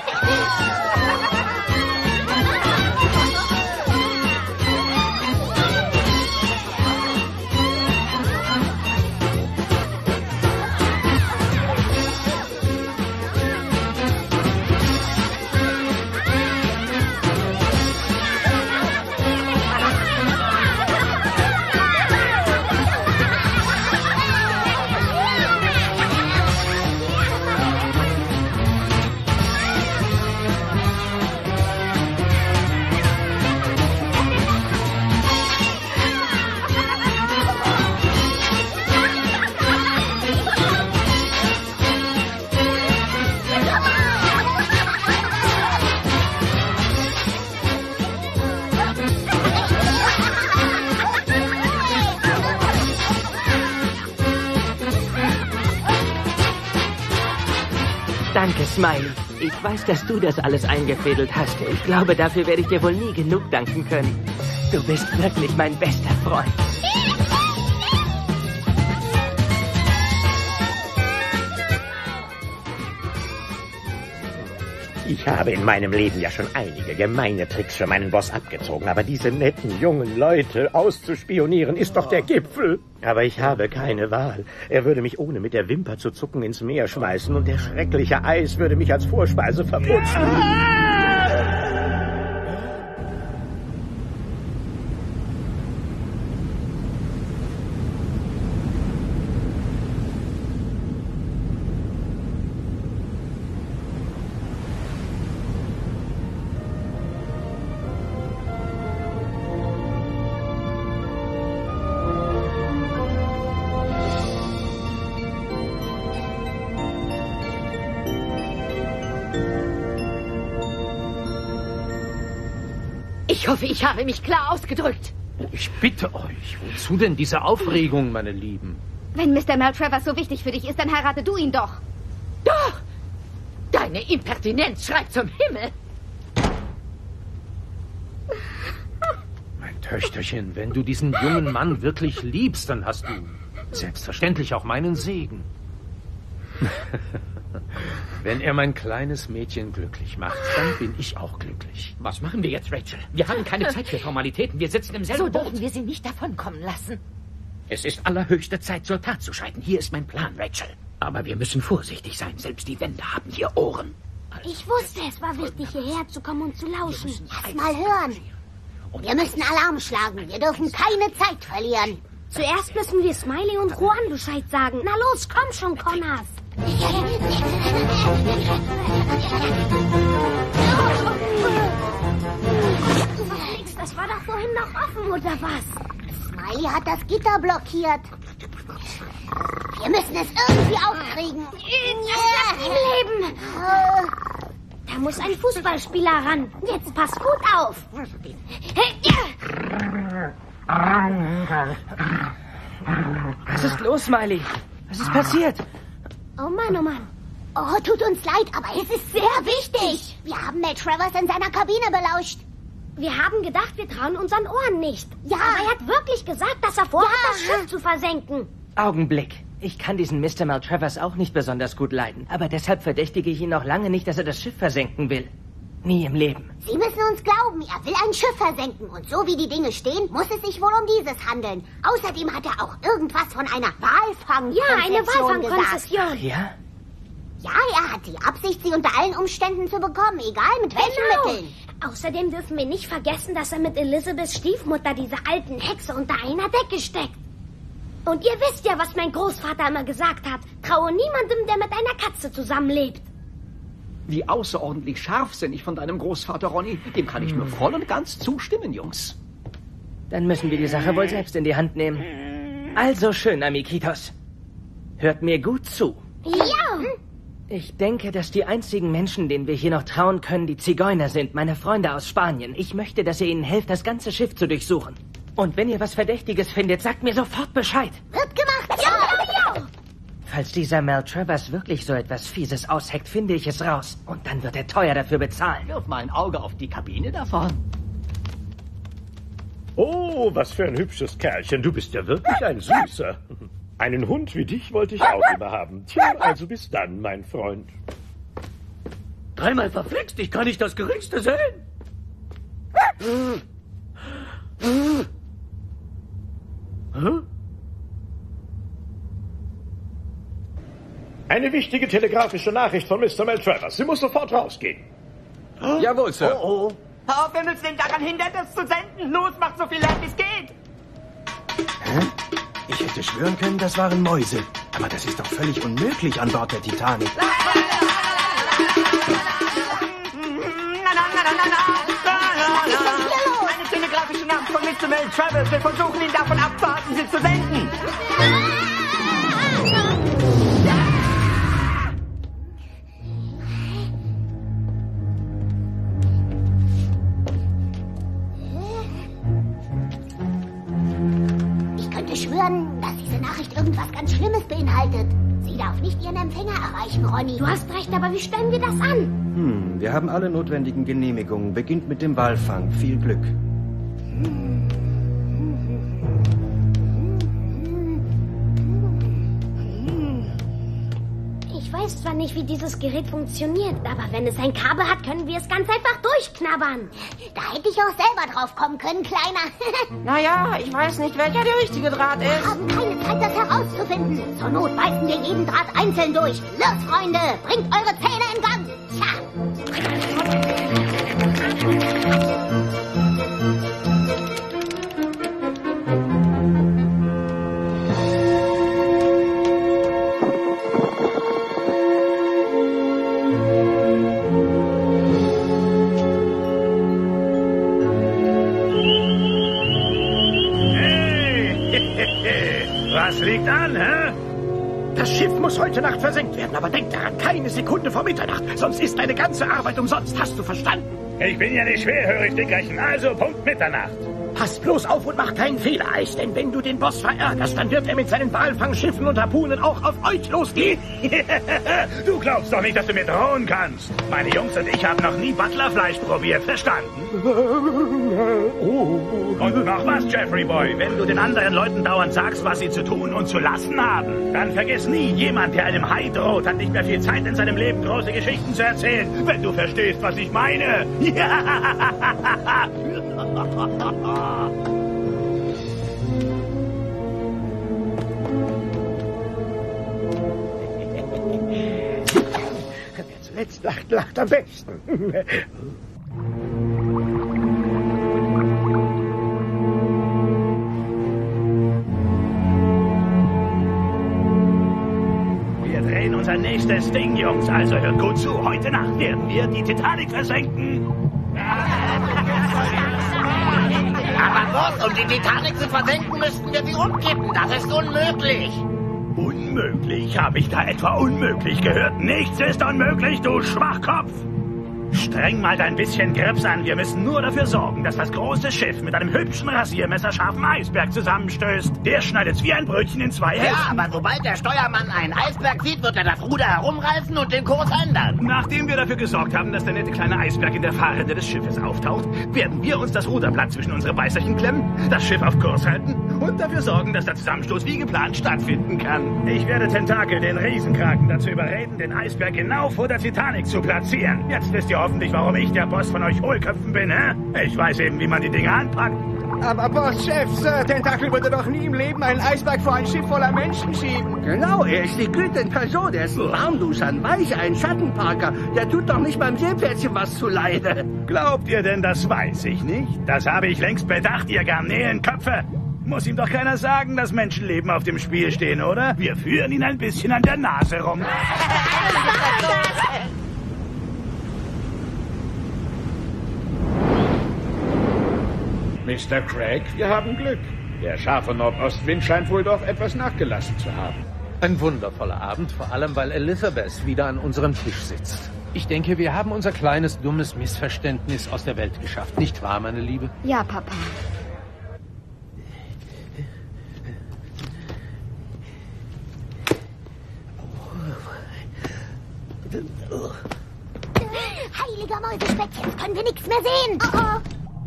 Smiley, ich weiß, dass du das alles eingefädelt hast. Ich glaube, dafür werde ich dir wohl nie genug danken können. Du bist wirklich mein bester Freund. Ich habe in meinem Leben ja schon einige gemeine Tricks für meinen Boss abgezogen, aber diese netten jungen Leute auszuspionieren ist doch der Gipfel. Aber ich habe keine Wahl. Er würde mich ohne mit der Wimper zu zucken ins Meer schmeißen und der schreckliche Eis würde mich als Vorspeise verputzen. Ich hoffe, ich habe mich klar ausgedrückt. Ich bitte euch, wozu denn diese Aufregung, meine Lieben? Wenn Mr. Maltravers so wichtig für dich ist, dann heirate du ihn doch. Doch! Deine Impertinenz schreit zum Himmel. Mein Töchterchen, wenn du diesen jungen Mann wirklich liebst, dann hast du selbstverständlich auch meinen Segen. Wenn er mein kleines Mädchen glücklich macht, dann bin ich auch glücklich. Was machen wir jetzt, Rachel? Wir haben keine Zeit für Formalitäten. Wir sitzen im selben So Boot. dürfen wir sie nicht davonkommen lassen. Es ist allerhöchste Zeit, zur Tat zu schreiten. Hier ist mein Plan, Rachel. Aber wir müssen vorsichtig sein. Selbst die Wände haben hier Ohren. Ich wusste, es war wichtig, hierher zu kommen und zu lauschen. Lass mal hören. Wir müssen Alarm schlagen. Wir dürfen keine Zeit verlieren. Zuerst müssen wir Smiley und Juan Bescheid sagen. Na los, komm schon, Connors. Das war doch vorhin noch offen, oder was? Smiley hat das Gitter blockiert. Wir müssen es irgendwie aufkriegen. Im Leben. Da muss ein Fußballspieler ran. Jetzt pass gut auf. Was ist los, Smiley? Was ist passiert? Oh Mann, oh Mann. Oh, tut uns leid, aber es ist sehr wichtig. Wir haben Maltravers in seiner Kabine belauscht. Wir haben gedacht, wir trauen unseren Ohren nicht. Ja. Aber er hat wirklich gesagt, dass er vorhat, das Schiff zu versenken. Augenblick. Ich kann diesen Mr. Maltravers auch nicht besonders gut leiden. Aber deshalb verdächtige ich ihn noch lange nicht, dass er das Schiff versenken will. Nie im Leben. Sie müssen uns glauben, er will ein Schiff versenken. Und so wie die Dinge stehen, muss es sich wohl um dieses handeln. Außerdem hat er auch irgendwas von einer Walfangkonzession eine Walfangkonzession. Ja? Ja, er hat die Absicht, sie unter allen Umständen zu bekommen, egal mit welchen Mitteln. Außerdem dürfen wir nicht vergessen, dass er mit Elizabeths Stiefmutter, dieser alten Hexe, unter einer Decke steckt. Und ihr wisst ja, was mein Großvater immer gesagt hat. Traue niemandem, der mit einer Katze zusammenlebt. Wie außerordentlich scharfsinnig von deinem Großvater, Ronny. Dem kann ich nur voll und ganz zustimmen, Jungs. Dann müssen wir die Sache wohl selbst in die Hand nehmen. Also schön, Amiquitos. Hört mir gut zu. Ja! Ich denke, dass die einzigen Menschen, denen wir hier noch trauen können, die Zigeuner sind, meine Freunde aus Spanien. Ich möchte, dass ihr ihnen helft, das ganze Schiff zu durchsuchen. Und wenn ihr was Verdächtiges findet, sagt mir sofort Bescheid. Wird gemacht! Ja! Falls dieser Maltravers wirklich so etwas Fieses ausheckt, finde ich es raus. Und dann wird er teuer dafür bezahlen. Wirf mal ein Auge auf die Kabine davon. Oh, was für ein hübsches Kerlchen. Du bist ja wirklich ein Süßer. Einen Hund wie dich wollte ich auch immer haben. Tja, also bis dann, mein Freund. Dreimal verflixt, ich kann nicht das Geringste sehen. Eine wichtige telegrafische Nachricht von Mr. Maltravers. Sie muss sofort rausgehen. Jawohl, Sir. Oh, oh. Hör auf, wir müssen ihn daran hindern, das zu senden. Los, macht so viel Lärm, wie es geht. Hä? Ich hätte schwören können, das waren Mäuse. Aber das ist doch völlig unmöglich an Bord der Titanic. Eine telegrafische Nachricht von Mr. Maltravers. Wir versuchen, ihn davon abzuhalten, sie zu senden. Ich könnte schwören, dass diese Nachricht irgendwas ganz Schlimmes beinhaltet. Sie darf nicht ihren Empfänger erreichen, Ronny. Du hast recht, aber wie stellen wir das an? Wir haben alle notwendigen Genehmigungen. Beginnt mit dem Walfang. Viel Glück. Ich weiß zwar nicht, wie dieses Gerät funktioniert, aber wenn es ein Kabel hat, können wir es ganz einfach durchknabbern. Da hätte ich auch selber drauf kommen können, Kleiner. Naja, ich weiß nicht, welcher der richtige Draht ist. Wir haben keine Zeit, das herauszufinden. Zur Not beißen wir jeden Draht einzeln durch. Los, Freunde, bringt eure Zähne in Gang. Tja. Was liegt an, hä? Das Schiff muss heute Nacht versenkt werden, aber denk daran, keine Sekunde vor Mitternacht. Sonst ist deine ganze Arbeit umsonst. Hast du verstanden? Ich bin ja nicht schwerhörig, Dickerchen. Also Punkt Mitternacht. Pass bloß auf und mach keinen Fehler, Eis, denn wenn du den Boss verärgerst, dann wird er mit seinen Walfangschiffen und Harpunen auch auf euch losgehen. Du glaubst doch nicht, dass du mir drohen kannst. Meine Jungs und ich haben noch nie Butlerfleisch probiert, verstanden? Und noch was, Jeffrey Boy, wenn du den anderen Leuten dauernd sagst, was sie zu tun und zu lassen haben, dann vergiss nie, jemand, der einem Hai droht, hat nicht mehr viel Zeit in seinem Leben, große Geschichten zu erzählen, wenn du verstehst, was ich meine. Wer zuletzt lacht, lacht am besten. Wir drehen unser nächstes Ding, Jungs. Also hört gut zu. Heute Nacht werden wir die Titanic versenken. Aber Boss, um die Titanic zu versenken, müssten wir sie umkippen. Das ist unmöglich. Unmöglich? Habe ich da etwa unmöglich gehört? Nichts ist unmöglich, du Schwachkopf! Streng mal dein bisschen Grips an. Wir müssen nur dafür sorgen, dass das große Schiff mit einem hübschen rasiermesserscharfen Eisberg zusammenstößt. Der schneidet's wie ein Brötchen in zwei Hälften. Ja, aber sobald der Steuermann einen Eisberg sieht, wird er das Ruder herumreißen und den Kurs ändern. Nachdem wir dafür gesorgt haben, dass der nette kleine Eisberg in der Fahrrinne des Schiffes auftaucht, werden wir uns das Ruderblatt zwischen unsere Beißerchen klemmen, das Schiff auf Kurs halten und dafür sorgen, dass der Zusammenstoß wie geplant stattfinden kann. Ich werde Tentakel, den Riesenkraken, dazu überreden, den Eisberg genau vor der Titanic zu platzieren. Jetzt wisst ihr hoffentlich, warum ich der Boss von euch Hohlköpfen bin, hä? Ich weiß eben, wie man die Dinge anpackt. Aber Boss, Chef, Sir, Tentakel würde doch nie im Leben einen Eisberg vor ein Schiff voller Menschen schieben. Genau, er ist die Güte in Person. Er ist ein Warmduscher, ein Weicher, ein Schattenparker. Der tut doch nicht beim Seepferdchen was zuleide. Glaubt ihr denn, das weiß ich nicht? Das habe ich längst bedacht, ihr Garnelenköpfe. Muss ihm doch keiner sagen, dass Menschenleben auf dem Spiel stehen, oder? Wir führen ihn ein bisschen an der Nase rum. Mr. Craig, wir haben Glück. Der scharfe Nordostwind scheint wohl doch etwas nachgelassen zu haben. Ein wundervoller Abend, vor allem weil Elizabeth wieder an unserem Tisch sitzt. Ich denke, wir haben unser kleines, dummes Missverständnis aus der Welt geschafft. Nicht wahr, meine Liebe? Ja, Papa. Heiliger Mäusespeck, jetzt können wir nichts mehr sehen. Oh, oh.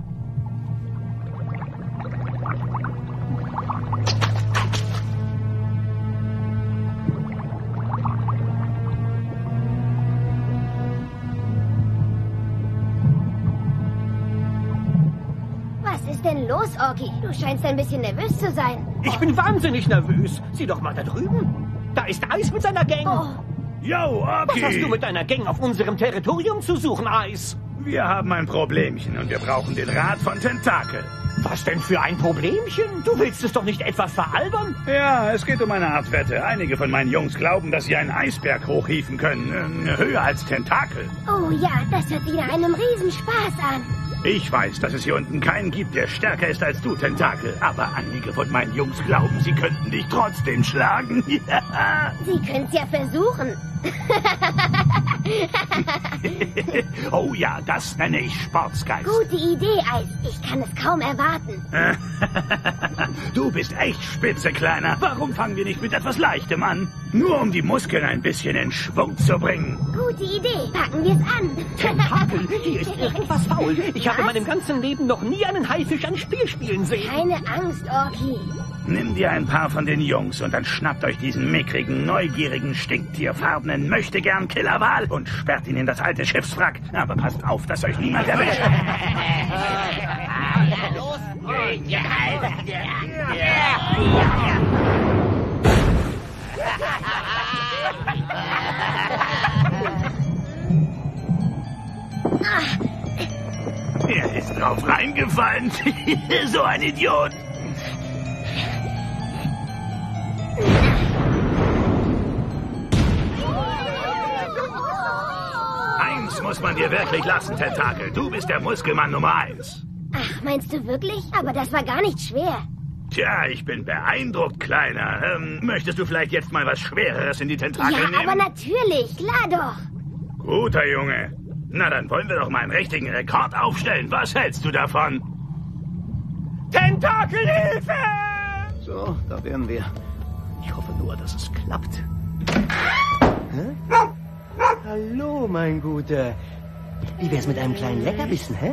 Was ist denn los, Orky? Du scheinst ein bisschen nervös zu sein. Ich bin wahnsinnig nervös. Sieh doch mal da drüben. Da ist Eis mit seiner Gang. Oh. Yo, Orky! Was hast du mit deiner Gang auf unserem Territorium zu suchen, Eis? Wir haben ein Problemchen und wir brauchen den Rat von Tentakel. Was denn für ein Problemchen? Du willst es doch nicht etwas veralbern? Ja, es geht um eine Art Wette. Einige von meinen Jungs glauben, dass sie einen Eisberg hochhieven können. Höher als Tentakel. Oh ja, das hört wieder einem Riesenspaß an. Ich weiß, dass es hier unten keinen gibt, der stärker ist als du, Tentakel. Aber einige von meinen Jungs glauben, sie könnten dich trotzdem schlagen. Sie können es ja versuchen. Oh ja, das nenne ich Sportsgeist. Gute Idee, Eis. Ich kann es kaum erwarten. Du bist echt spitze, Kleiner. Warum fangen wir nicht mit etwas Leichtem an? Nur um die Muskeln ein bisschen in Schwung zu bringen. Gute Idee. Packen wir es an. Tentakel, hier ist irgendwas faul. Ich habe in meinem ganzen Leben noch nie einen Haifisch ein Spiel spielen sehen. Keine Angst, Orki. Nimm dir ein paar von den Jungs und dann schnappt euch diesen mickrigen, neugierigen, stinktierfarbenen Möchtegern-Killerwal und sperrt ihn in das alte Schiffswrack. Aber passt auf, dass euch niemand erwischt. Er ist drauf reingefallen. So ein Idiot. Eins muss man dir wirklich lassen, Tentakel. Du bist der Muskelmann Nummer 1. Ach, meinst du wirklich? Aber das war gar nicht schwer. Tja, ich bin beeindruckt, Kleiner. Möchtest du vielleicht jetzt mal was Schwereres in die Tentakel nehmen? Ja, aber natürlich. Klar doch. Guter Junge. Na, dann wollen wir doch mal einen richtigen Rekord aufstellen. Was hältst du davon? Tentakelhilfe! So, da wären wir. Ich hoffe nur, dass es klappt. Hä? Hallo, mein Guter. Wie wär's mit einem kleinen Leckerbissen, hä?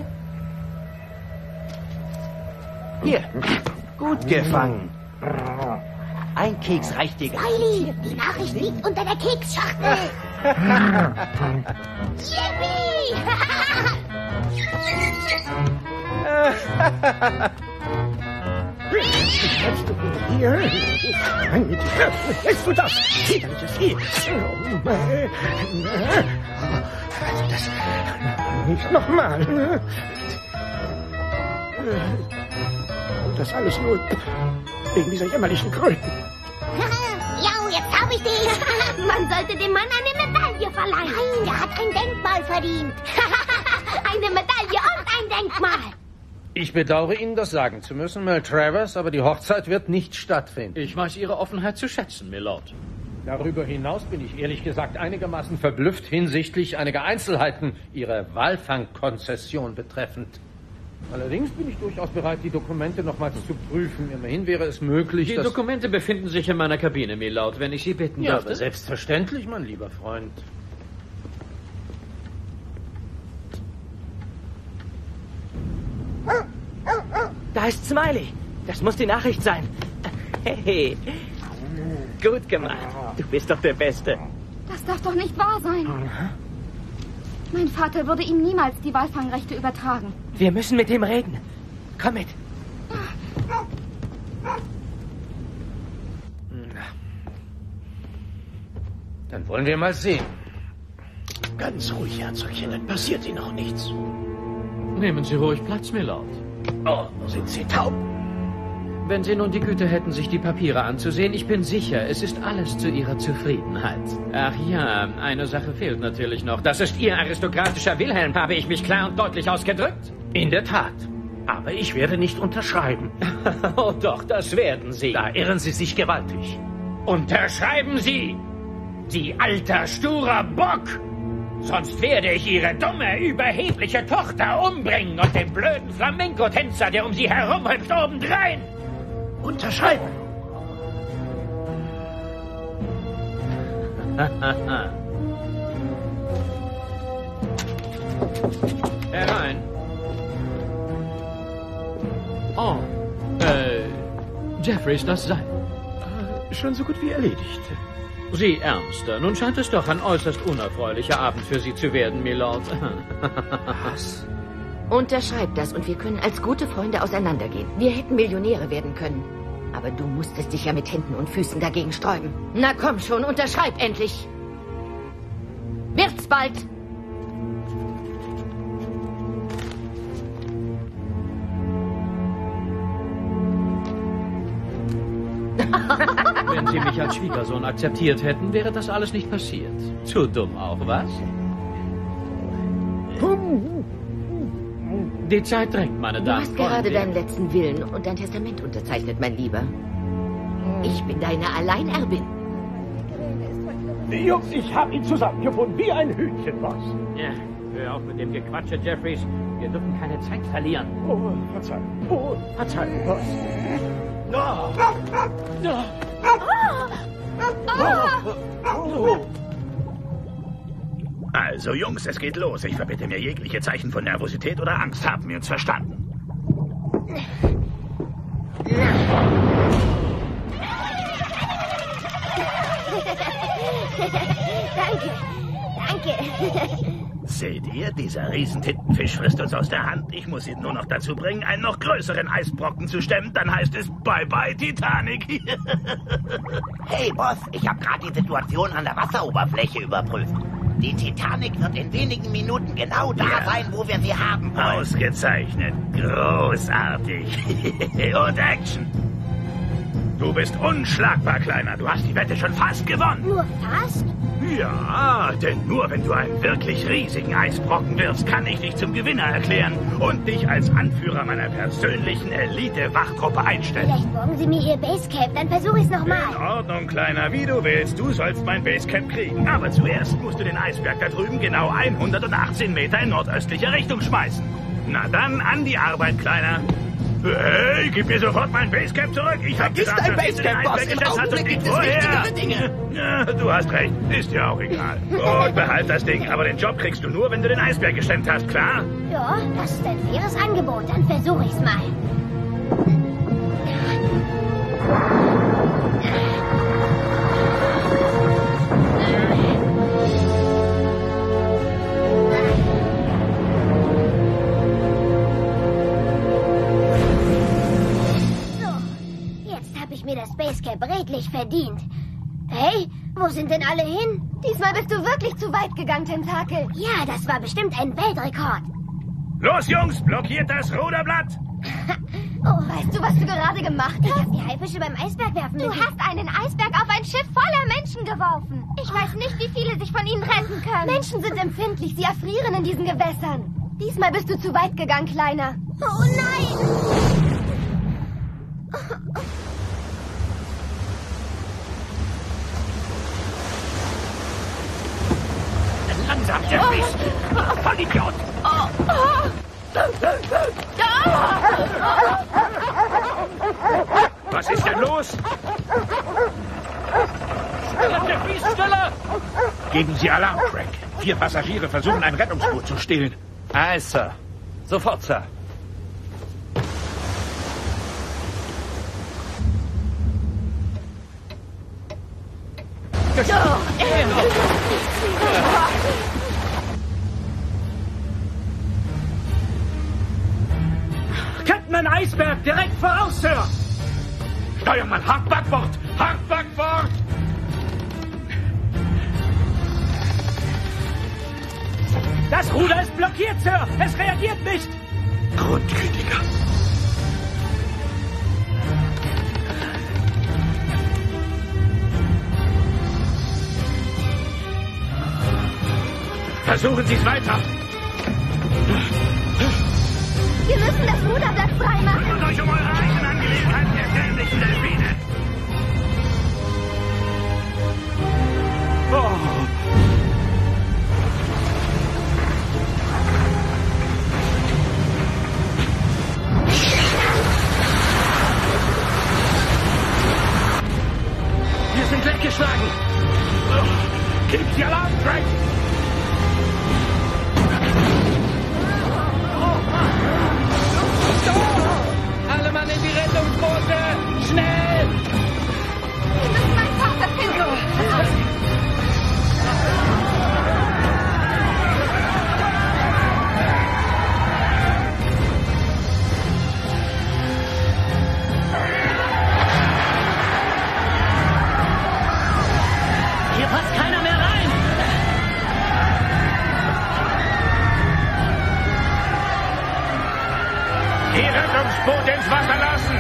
Hier, gut gefangen. Ein Keks reicht dir. Smiley, die Nachricht liegt unter der Keksschachtel. Yippie! Hier. Lässt du das? Widerliches Vieh. Das nicht nochmal. Und das alles nur wegen dieser jämmerlichen Kröten. Ja, jetzt hab ich dich. Man sollte dem Mann eine Medaille verleihen. Nein, der hat ein Denkmal verdient. Eine Medaille und ein Denkmal. Ich bedauere Ihnen, das sagen zu müssen, Mel Travers, aber die Hochzeit wird nicht stattfinden. Ich weiß Ihre Offenheit zu schätzen, Milord. Darüber hinaus bin ich ehrlich gesagt einigermaßen verblüfft hinsichtlich einiger Einzelheiten Ihrer Walfangkonzession betreffend. Allerdings bin ich durchaus bereit, die Dokumente nochmals zu prüfen. Immerhin wäre es möglich, Die Dokumente befinden sich in meiner Kabine, Milord, wenn ich Sie bitten Ja, dürfte. aber selbstverständlich, mein lieber Freund. Da ist Smiley. Das muss die Nachricht sein. Hey, gut gemacht. Du bist doch der Beste. Das darf doch nicht wahr sein. Mein Vater würde ihm niemals die Walfangrechte übertragen. Wir müssen mit ihm reden. Komm mit. Dann wollen wir mal sehen. Ganz ruhig, Herzogchen, dann passiert Ihnen auch nichts. Nehmen Sie ruhig Platz, Milord. Oh, sind Sie taub? Wenn Sie nun die Güte hätten, sich die Papiere anzusehen, ich bin sicher, es ist alles zu Ihrer Zufriedenheit. Ach ja, eine Sache fehlt natürlich noch. Das ist Ihr aristokratischer Wilhelm, habe ich mich klar und deutlich ausgedrückt? In der Tat. Aber ich werde nicht unterschreiben. Oh doch, das werden Sie. Da irren Sie sich gewaltig. Unterschreiben Sie, Sie alter, sturer Bock! Sonst werde ich Ihre dumme, überhebliche Tochter umbringen und den blöden Flamenco-Tänzer, der um sie herumhüpft, obendrein! Unterschreiben! Herein. Oh, Jeffreys, das sei. Schon so gut wie erledigt. Sie Ärmster, nun scheint es doch ein äußerst unerfreulicher Abend für Sie zu werden, Milord. Was? Unterschreib das und wir können als gute Freunde auseinandergehen. Wir hätten Millionäre werden können. Aber du musstest dich ja mit Händen und Füßen dagegen sträuben. Na komm schon, unterschreib endlich. Wird's bald. Wenn Sie mich als Schwiegersohn akzeptiert hätten, wäre das alles nicht passiert. Zu dumm auch, was? Die Zeit drängt, meine Du Damen. hast gerade deinen letzten Willen und dein Testament unterzeichnet, mein Lieber. Ich bin deine Alleinerbin. Jungs, ich habe ihn zusammengebunden wie ein Hühnchen, Boss. Ja, hör auf mit dem Gequatsche, Jeffries. Wir dürfen keine Zeit verlieren. Oh, Verzeihung, Boss. Also, Jungs, es geht los. Ich verbitte mir jegliche Zeichen von Nervosität oder Angst. Haben wir uns verstanden? Danke. Seht ihr, dieser Riesentintenfisch frisst uns aus der Hand. Ich muss ihn nur noch dazu bringen, einen noch größeren Eisbrocken zu stemmen. Dann heißt es Bye-bye, Titanic. Hey, Boss, ich habe gerade die Situation an der Wasseroberfläche überprüft. Die Titanic wird in wenigen Minuten genau da sein, wo wir sie haben wollen. Ausgezeichnet. Großartig. Und Action. Du bist unschlagbar, Kleiner. Du hast die Wette schon fast gewonnen. Nur fast? Ja, denn nur wenn du einen wirklich riesigen Eisbrocken wirfst, kann ich dich zum Gewinner erklären und dich als Anführer meiner persönlichen Elite-Wachtruppe einstellen. Vielleicht borgen Sie mir Ihr Basecap, dann versuche ich es nochmal. In Ordnung, Kleiner, wie du willst. Du sollst mein Basecap kriegen. Aber zuerst musst du den Eisberg da drüben genau 118 Meter in nordöstlicher Richtung schmeißen. Na dann, an die Arbeit, Kleiner. Hey, gib mir sofort mein Basecap zurück. Ich hab Vergiss dein Basecap, Boss. Im Augenblick gibt es wichtigere Dinge. Ja, du hast recht. Ist ja auch egal. Gut, behalt das Ding. Aber den Job kriegst du nur, wenn du den Eisberg gestemmt hast, klar? Ja, das ist ein faires Angebot. Dann versuche ich's mal. Mir das Basecap redlich verdient. Hey, wo sind denn alle hin? Diesmal bist du wirklich zu weit gegangen, Tentakel. Ja, das war bestimmt ein Weltrekord. Los, Jungs, blockiert das Ruderblatt. Weißt du, was du gerade gemacht hast? Ich hab die Haifische beim Eisberg werfen Du müssen. hast einen Eisberg auf ein Schiff voller Menschen geworfen. Ich weiß nicht, wie viele sich von ihnen retten können. Menschen sind empfindlich, sie erfrieren in diesen Gewässern. Diesmal bist du zu weit gegangen, Kleiner. Oh nein! Langsam, Jeffries! Vollidiot! Was ist denn los? Schneller, Jeffries, schneller! Geben Sie Alarm, Frank. 4 Passagiere versuchen, ein Rettungsboot zu stehlen. Aye, Sir. Sofort, Sir. Captain, ein Eisberg! Direkt voraus, Sir! Steuermann, hart Backbord! Hart Backbord! Das Ruder ist blockiert, Sir! Es reagiert nicht! Grundgütiger. Versuchen Sie es weiter. Wir müssen das Ruderblatt freimachen. Kümmert euch um eure eigenen Angelegenheiten, ihr dämlichen Delfine. Wir sind weggeschlagen! Gib die Alarm, Frank! Alle Mann in die Rettungsboote! Schnell! Wir müssen meinen Vater finden. Hier passt keiner mehr rein! Die Rettungsboote ins Wasser lassen!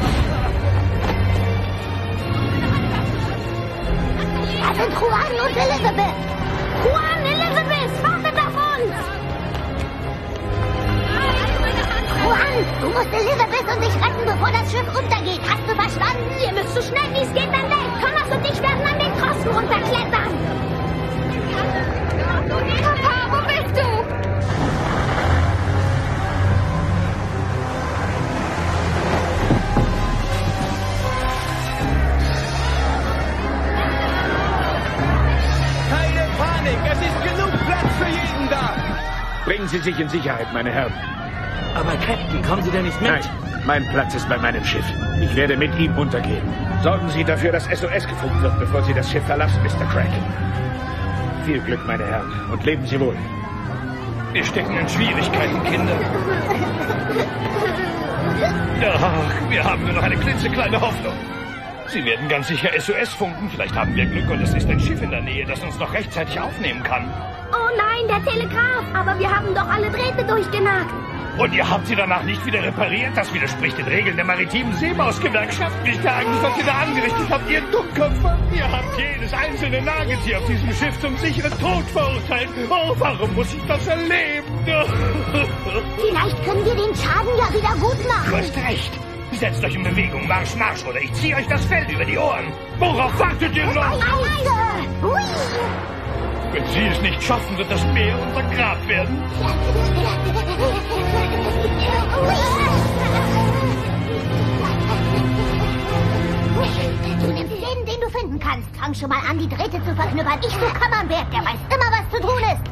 Da sind Juan und Elizabeth! Juan, Elizabeth, wartet auf uns! Juan, du musst Elizabeth und dich retten, bevor das Schiff untergeht. Hast du verstanden? Ihr müsst so schnell wie es geht dann weg. Thomas und ich werden an den Trosten runterklettern. Papa, wo bist du? Keine Panik, es ist genug Platz für jeden da. Bringen Sie sich in Sicherheit, meine Herren. Aber Captain, kommen Sie denn nicht mit? Nein, mein Platz ist bei meinem Schiff. Ich werde mit ihm untergehen. Sorgen Sie dafür, dass SOS gefunkt wird, bevor Sie das Schiff verlassen, Mr. Kraken. Viel Glück, meine Herren, und leben Sie wohl. Wir stecken in Schwierigkeiten, Kinder. Ach, wir haben nur noch eine klitzekleine Hoffnung. Sie werden ganz sicher SOS funken. Vielleicht haben wir Glück und es ist ein Schiff in der Nähe, das uns noch rechtzeitig aufnehmen kann. Oh nein, der Telegraph. Aber wir haben doch alle Drähte durchgenagt. Und ihr habt sie danach nicht wieder repariert? Das widerspricht den Regeln der maritimen Seebausgewerkschaft. Nicht der Angst, was ihr da angerichtet habt, ihr Dummköpfe. Ihr habt jedes einzelne Nagetier auf diesem Schiff zum sicheren Tod verurteilt. Oh, warum muss ich das erleben? Vielleicht können wir den Schaden ja wieder gut machen. Du hast recht. Setzt euch in Bewegung, Marsch, Marsch, oder ich ziehe euch das Fell über die Ohren. Worauf wartet ihr noch? Ui. Wenn sie es nicht schaffen, wird das Meer unser Grab werden. Du nimmst jeden, den du finden kannst. Fang schon mal an, die Drähte zu verknüppern. Ich suche Camembert, der weiß immer, was zu tun ist.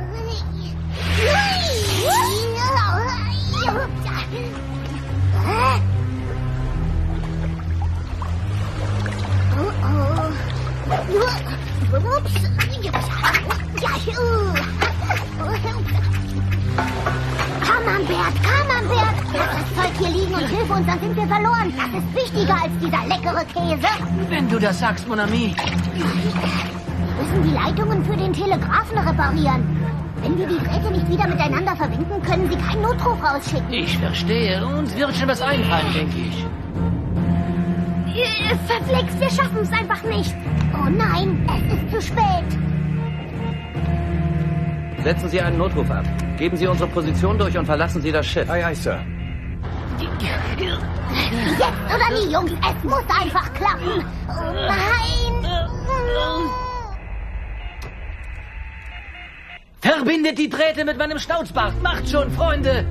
Ups. Camembert! Lass das Zeug hier liegen und hilf uns, dann sind wir verloren. Das ist wichtiger als dieser leckere Käse. Wenn du das sagst, mon ami. Wir müssen die Leitungen für den Telegraphen reparieren. Wenn wir die Drähte nicht wieder miteinander verbinden, können sie keinen Notruf rausschicken. Ich verstehe. Uns wird schon was einfallen, denke ich. Verflixt, wir schaffen es einfach nicht. Oh nein, es ist zu spät. Setzen Sie einen Notruf ab. Geben Sie unsere Position durch und verlassen Sie das Schiff. Aye, aye, Sir. Jetzt oder nie, Jungs. Es muss einfach klappen. Oh nein. Verbindet die Drähte mit meinem Schnauzbart. Macht schon, Freunde.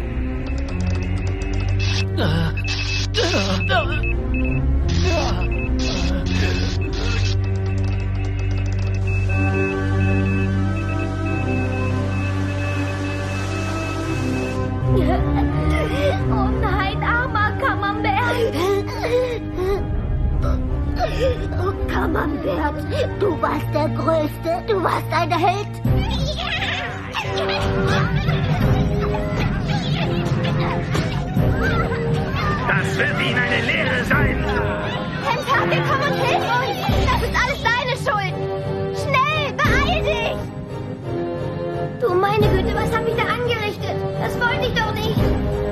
Oh nein, armer Camembert. Oh, Camembert, du warst der Größte. Du warst ein Held. Das wird Ihnen eine Lehre sein. Tentakel, komm und hilf uns. Das ist alles deine Schuld. Schnell, beeil dich. Du meine Güte, was hab ich da angerichtet? Das wollte ich doch nicht.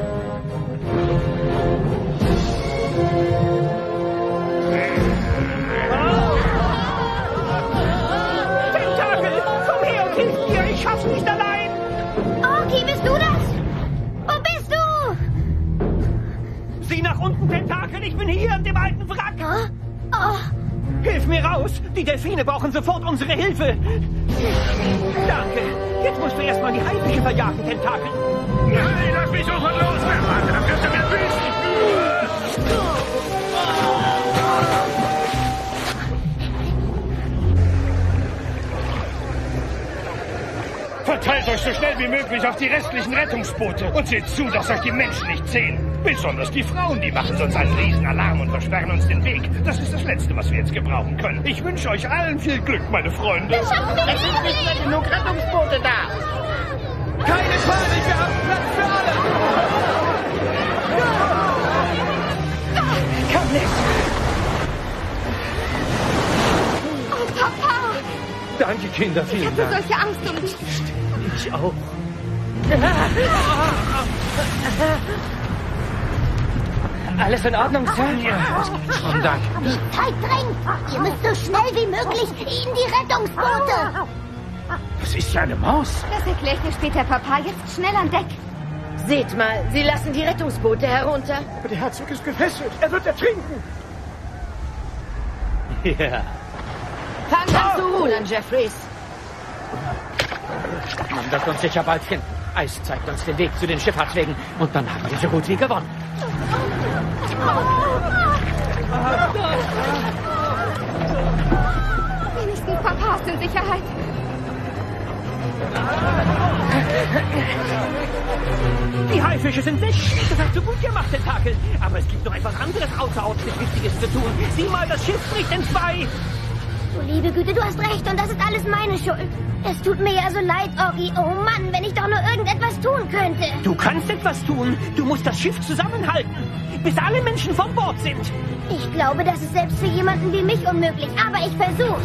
Tentakel, komm her und hilf mir. Ich schaff's nicht allein. Orki, bist du das? Wo bist du? Sieh nach unten, Tentakel. Ich bin hier an dem alten Wrack. Oh. Hilf mir raus. Die Delfine brauchen sofort unsere Hilfe. Danke. Jetzt musst du erstmal die Haifische verjagen, Tentakel. Nein, lass mich sofort los. Warte, dann wirst du mir büßen. Verteilt euch so schnell wie möglich auf die restlichen Rettungsboote und seht zu, dass euch die Menschen nicht sehen. Besonders die Frauen, die machen sonst einen Riesenalarm und versperren uns den Weg. Das ist das Letzte, was wir jetzt gebrauchen können. Ich wünsche euch allen viel Glück, meine Freunde. Es sind nicht mehr genug Rettungsboote da. Keine Panik, wir haben Platz für alle. Komm nicht. Oh, Papa. Danke, Kinder, vielen Ich Dank. hatte solche Angst um dich. Ich auch. Alles in Ordnung, Sir? Und Dank. Die Zeit drängt. Ihr müsst so schnell wie möglich in die Rettungsboote. Das ist ja eine Maus. Das erklärt mir später, Papa. Jetzt schnell an Deck. Seht mal, sie lassen die Rettungsboote herunter. Aber der Herzog ist gefesselt. Er wird ertrinken. Ja. Fang an zu rudern, Jeffries. Man wird uns sicher bald finden. Eis zeigt uns den Weg zu den Schifffahrtswegen und dann haben wir so gut wie gewonnen. Wenigstens Papa ist in Sicherheit. Die Haifische sind weg. Das hast du gut gemacht, Tentakel. Aber es gibt noch etwas anderes außerordentlich Wichtiges zu tun. Sieh mal, das Schiff bricht in zwei. Du liebe Güte, du hast recht und das ist alles meine Schuld. Es tut mir ja so leid, Oggi. Oh Mann, wenn ich doch nur irgendetwas tun könnte. Du kannst etwas tun. Du musst das Schiff zusammenhalten, bis alle Menschen von Bord sind. Ich glaube, das ist selbst für jemanden wie mich unmöglich, aber ich versuch's.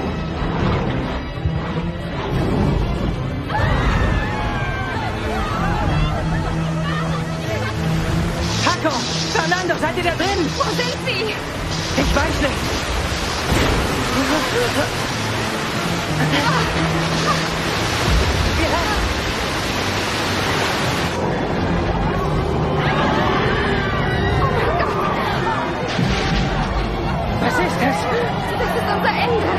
Taco! Fernando, seid ihr da drin? Wo sind Sie? Ich weiß nicht. Was ist das? Das ist unser Ende.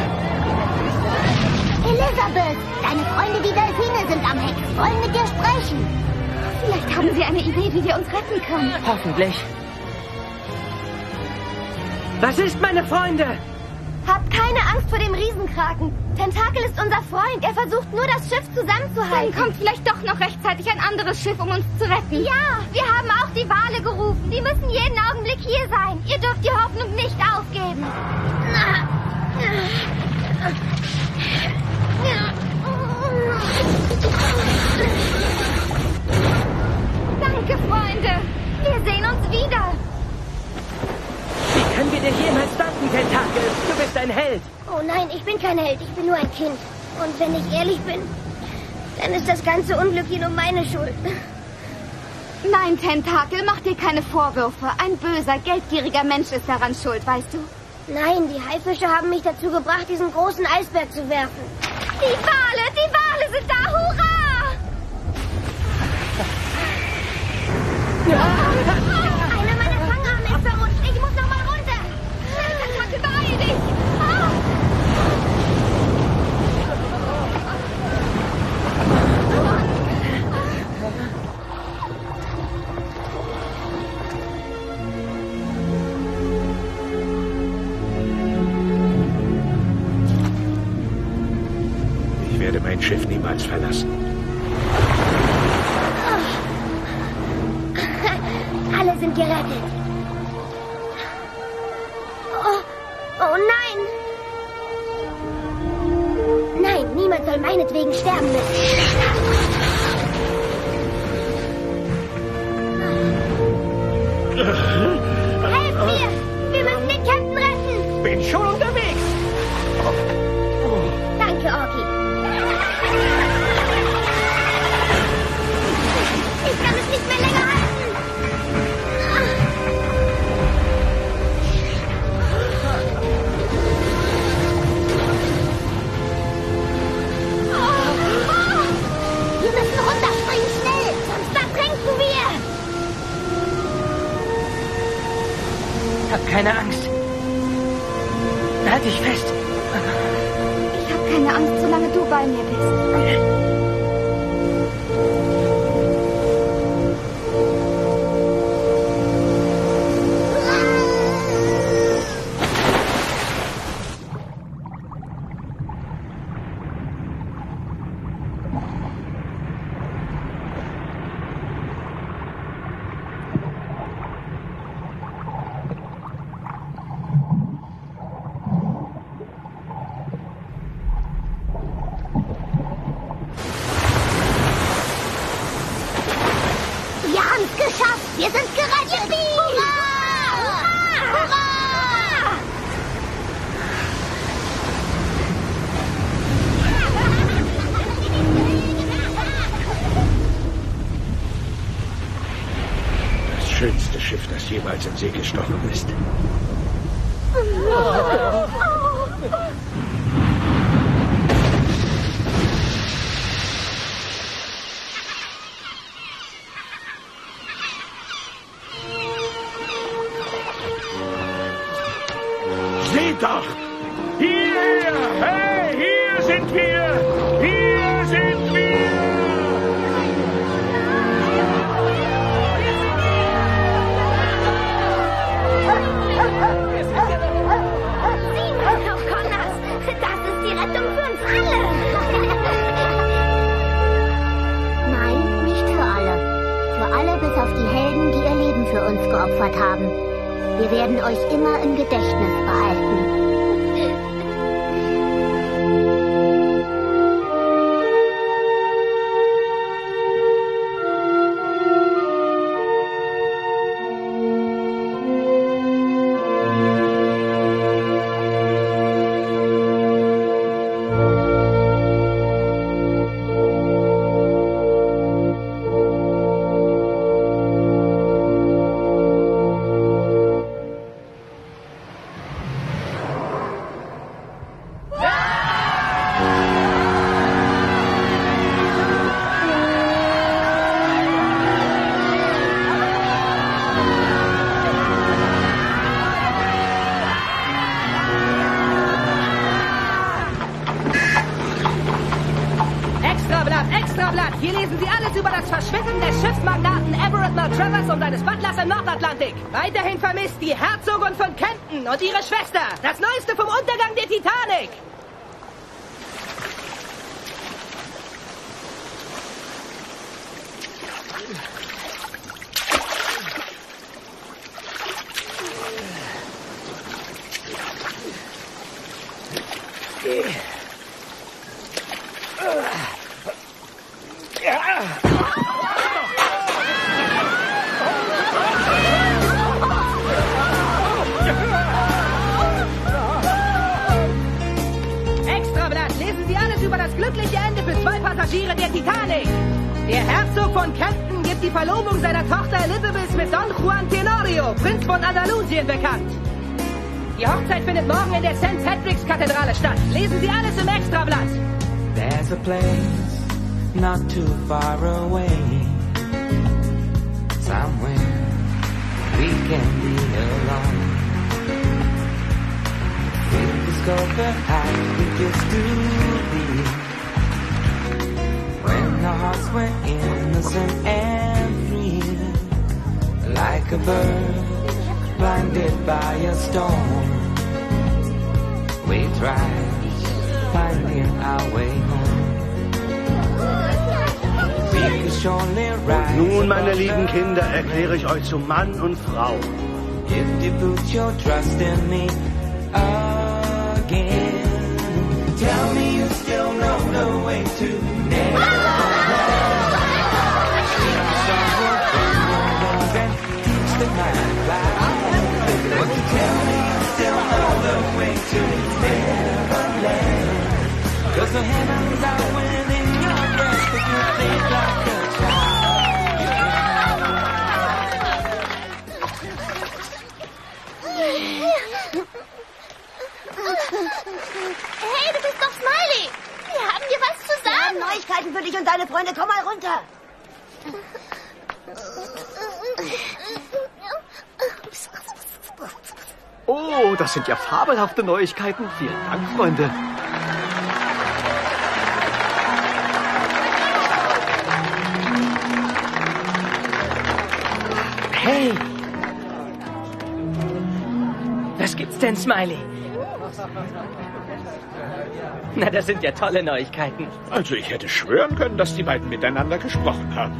Elizabeth, deine Freunde, die Delfine, sind am Heck. Wollen mit dir sprechen. Vielleicht haben Sie eine Idee, wie wir uns retten können. Hoffentlich. Was ist, meine Freunde? Habt keine Angst vor dem Riesenkraken. Tentakel ist unser Freund. Er versucht nur, das Schiff zusammenzuhalten. Dann kommt vielleicht doch noch rechtzeitig ein anderes Schiff, um uns zu retten. Ja, wir haben auch die Wale gerufen. Die müssen jeden Augenblick hier sein. Ihr dürft die Hoffnung nicht aufgeben. Danke, Freunde. Wir sehen uns wieder. Wie können wir dir jemals danken, Tentakel? Du bist ein Held. Oh nein, ich bin kein Held. Ich bin nur ein Kind. Und wenn ich ehrlich bin, dann ist das ganze Unglück hier nur meine Schuld. Nein, Tentakel, mach dir keine Vorwürfe. Ein böser, geldgieriger Mensch ist daran schuld, weißt du? Nein, die Haifische haben mich dazu gebracht, diesen großen Eisberg zu werfen. Die Wale sind da, hurra! Einer meiner Fangarme ist verrutscht. Ich muss noch mal runter. Tentakel, beeil dich! Ich werde mein Schiff niemals verlassen. Alle sind gerettet. Oh nein! Nein, niemand soll meinetwegen sterben müssen. Helft mir! Wir müssen den Captain retten! Bin schon unterwegs! Danke, Oggi. Ich kann es nicht mehr länger halten! Wir müssen runterspringen, schnell! Sonst ertrinken wir! Hab keine Angst. Halt dich fest. Ich habe keine Angst, solange du bei mir bist. Wir sind gerettet! Hurra! Hurra! Das schönste Schiff, das jemals in See gestochen ist. Seht doch! Hierher! Hey, hier sind wir! Hier sind wir! Sieh mal doch, Connors! Das ist die Rettung für uns alle! Nein, nicht für alle. Für alle bis auf die Helden, die ihr Leben für uns geopfert haben. Wir werden euch immer im Gedächtnis behalten. Extrablatt! Hier lesen Sie alles über das Verschwinden des Schiffsmagnaten Everett Maltravers und seines Butlers im Nordatlantik. Weiterhin vermisst die Herzogin von Kenton und ihre Schwester. Das Neueste vom Untergang der Titanic. Extrablatt, lesen Sie alles über das glückliche Ende für 2 Passagiere der Titanic. Der Herzog von Kenton gibt die Verlobung seiner Tochter Elizabeth mit Don Juan Tenorio, Prinz von Andalusien, bekannt. Die Hochzeit findet morgen in der St. Patrick's Kathedrale statt. Lesen Sie alles im Extrablatt. There's a place not too far away, somewhere we can be alone. We'll discover how we used to be, when our hearts were innocent and free, like a bird blinded by a storm. We tried finding our way home. Und nun, meine lieben Kinder, erkläre ich euch zu Mann und Frau. If you put your trust in me again, tell me you still know the way to Neverland. Sing a song of freedom and teach the mind fly. Won't you tell me you still know the way to Neverland? 'Cause the heavens are within your breast if you think like a Hey, du bist doch Smiley. Wir haben dir was zu sagen. Wir haben Neuigkeiten für dich und deine Freunde. Komm mal runter. Oh, das sind ja fabelhafte Neuigkeiten. Vielen Dank, Freunde. Hey! Was gibt's denn, Smiley? Na, das sind ja tolle Neuigkeiten. Also ich hätte schwören können, dass die beiden miteinander gesprochen haben.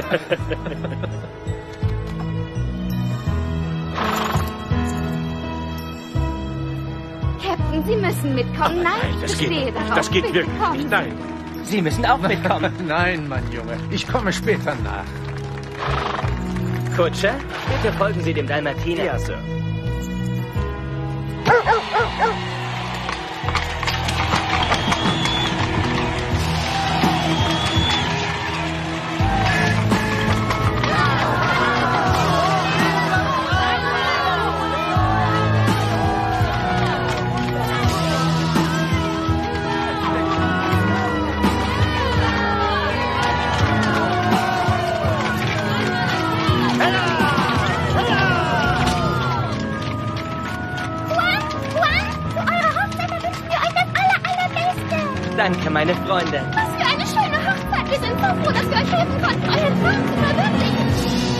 Captain, Sie müssen mitkommen. Nein, ich bestehe darauf. Das geht Bitte wirklich kommen nicht. Sie. Nein. Sie müssen auch mitkommen. Nein, mein Junge. Ich komme später nach. Kutscher, bitte folgen Sie dem Dalmatiner. Ja, Sir. Juan, Danke, meine Freunde. Was für eine schöne Hochzeit. Wir sind so froh, dass wir euch helfen konnten, euren Traum zu verwirklichen.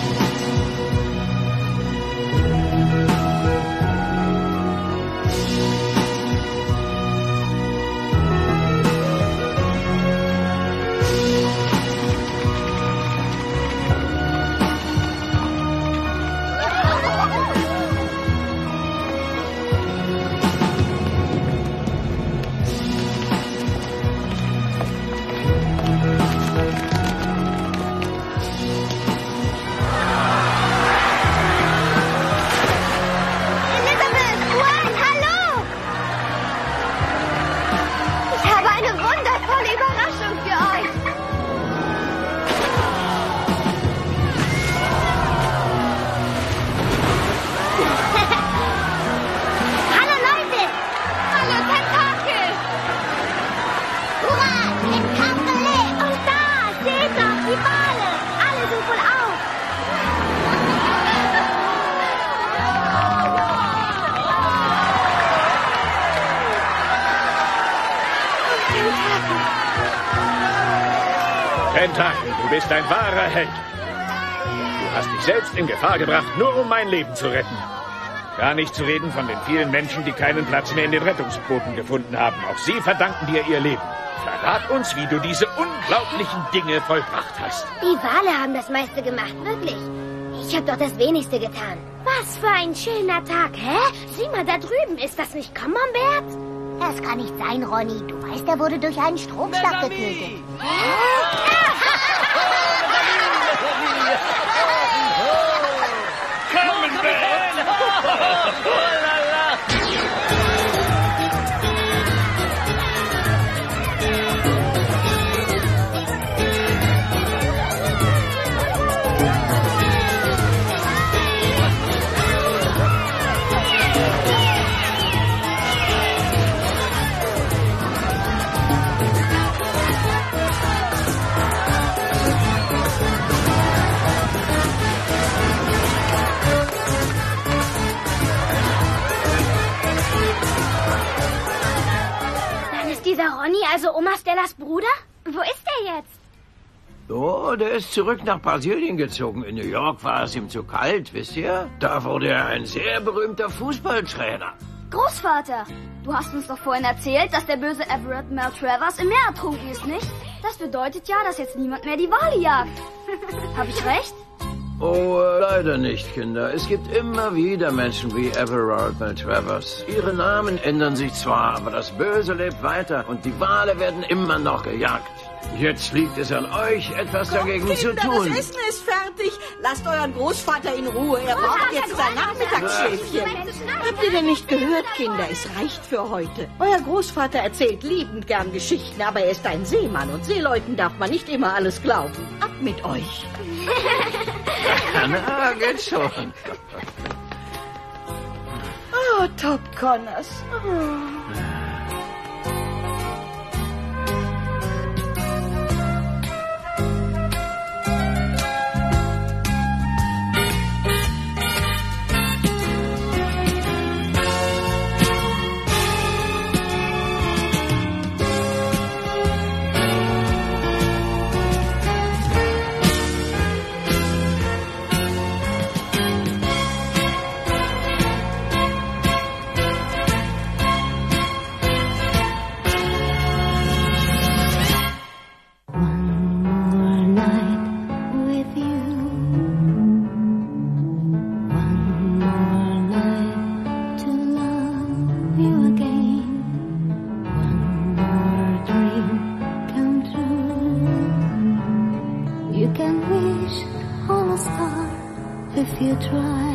Tentakel, du bist ein wahrer Held. Du hast dich selbst in Gefahr gebracht, nur um mein Leben zu retten. Gar nicht zu reden von den vielen Menschen, die keinen Platz mehr in den Rettungsbooten gefunden haben. Auch sie verdanken dir ihr Leben. Verrat uns, wie du diese unglaublichen Dinge vollbracht hast. Die Wale haben das meiste gemacht, wirklich. Ich habe doch das Wenigste getan. Was für ein schöner Tag, hä? Sieh mal, da drüben, ist das nicht Camembert? Das kann nicht sein, Ronny. Du weißt, er wurde durch einen Stromschlag getötet. Dieser Ronny, also Oma Stellas Bruder? Wo ist er jetzt? Oh, der ist zurück nach Brasilien gezogen. In New York war es ihm zu kalt, wisst ihr? Da wurde er ein sehr berühmter Fußballtrainer. Großvater, du hast uns doch vorhin erzählt, dass der böse Everett Maltravers im Meer ertrunken ist, nicht? Das bedeutet ja, dass jetzt niemand mehr die Wale jagt. Hab ich recht? Oh, leider nicht, Kinder. Es gibt immer wieder Menschen wie Everett Maltravers. Ihre Namen ändern sich zwar, aber das Böse lebt weiter und die Wale werden immer noch gejagt. Jetzt liegt es an euch, etwas dagegen zu tun. Das Essen ist fertig. Lasst euren Großvater in Ruhe. Er braucht jetzt sein Nachmittagsschläfchen. Habt ihr denn nicht gehört, Kinder? Es reicht für heute. Euer Großvater erzählt liebend gern Geschichten, aber er ist ein Seemann und Seeleuten darf man nicht immer alles glauben. Ab mit euch. Na, geht schon. Oh, Top Connors. Oh. If you try.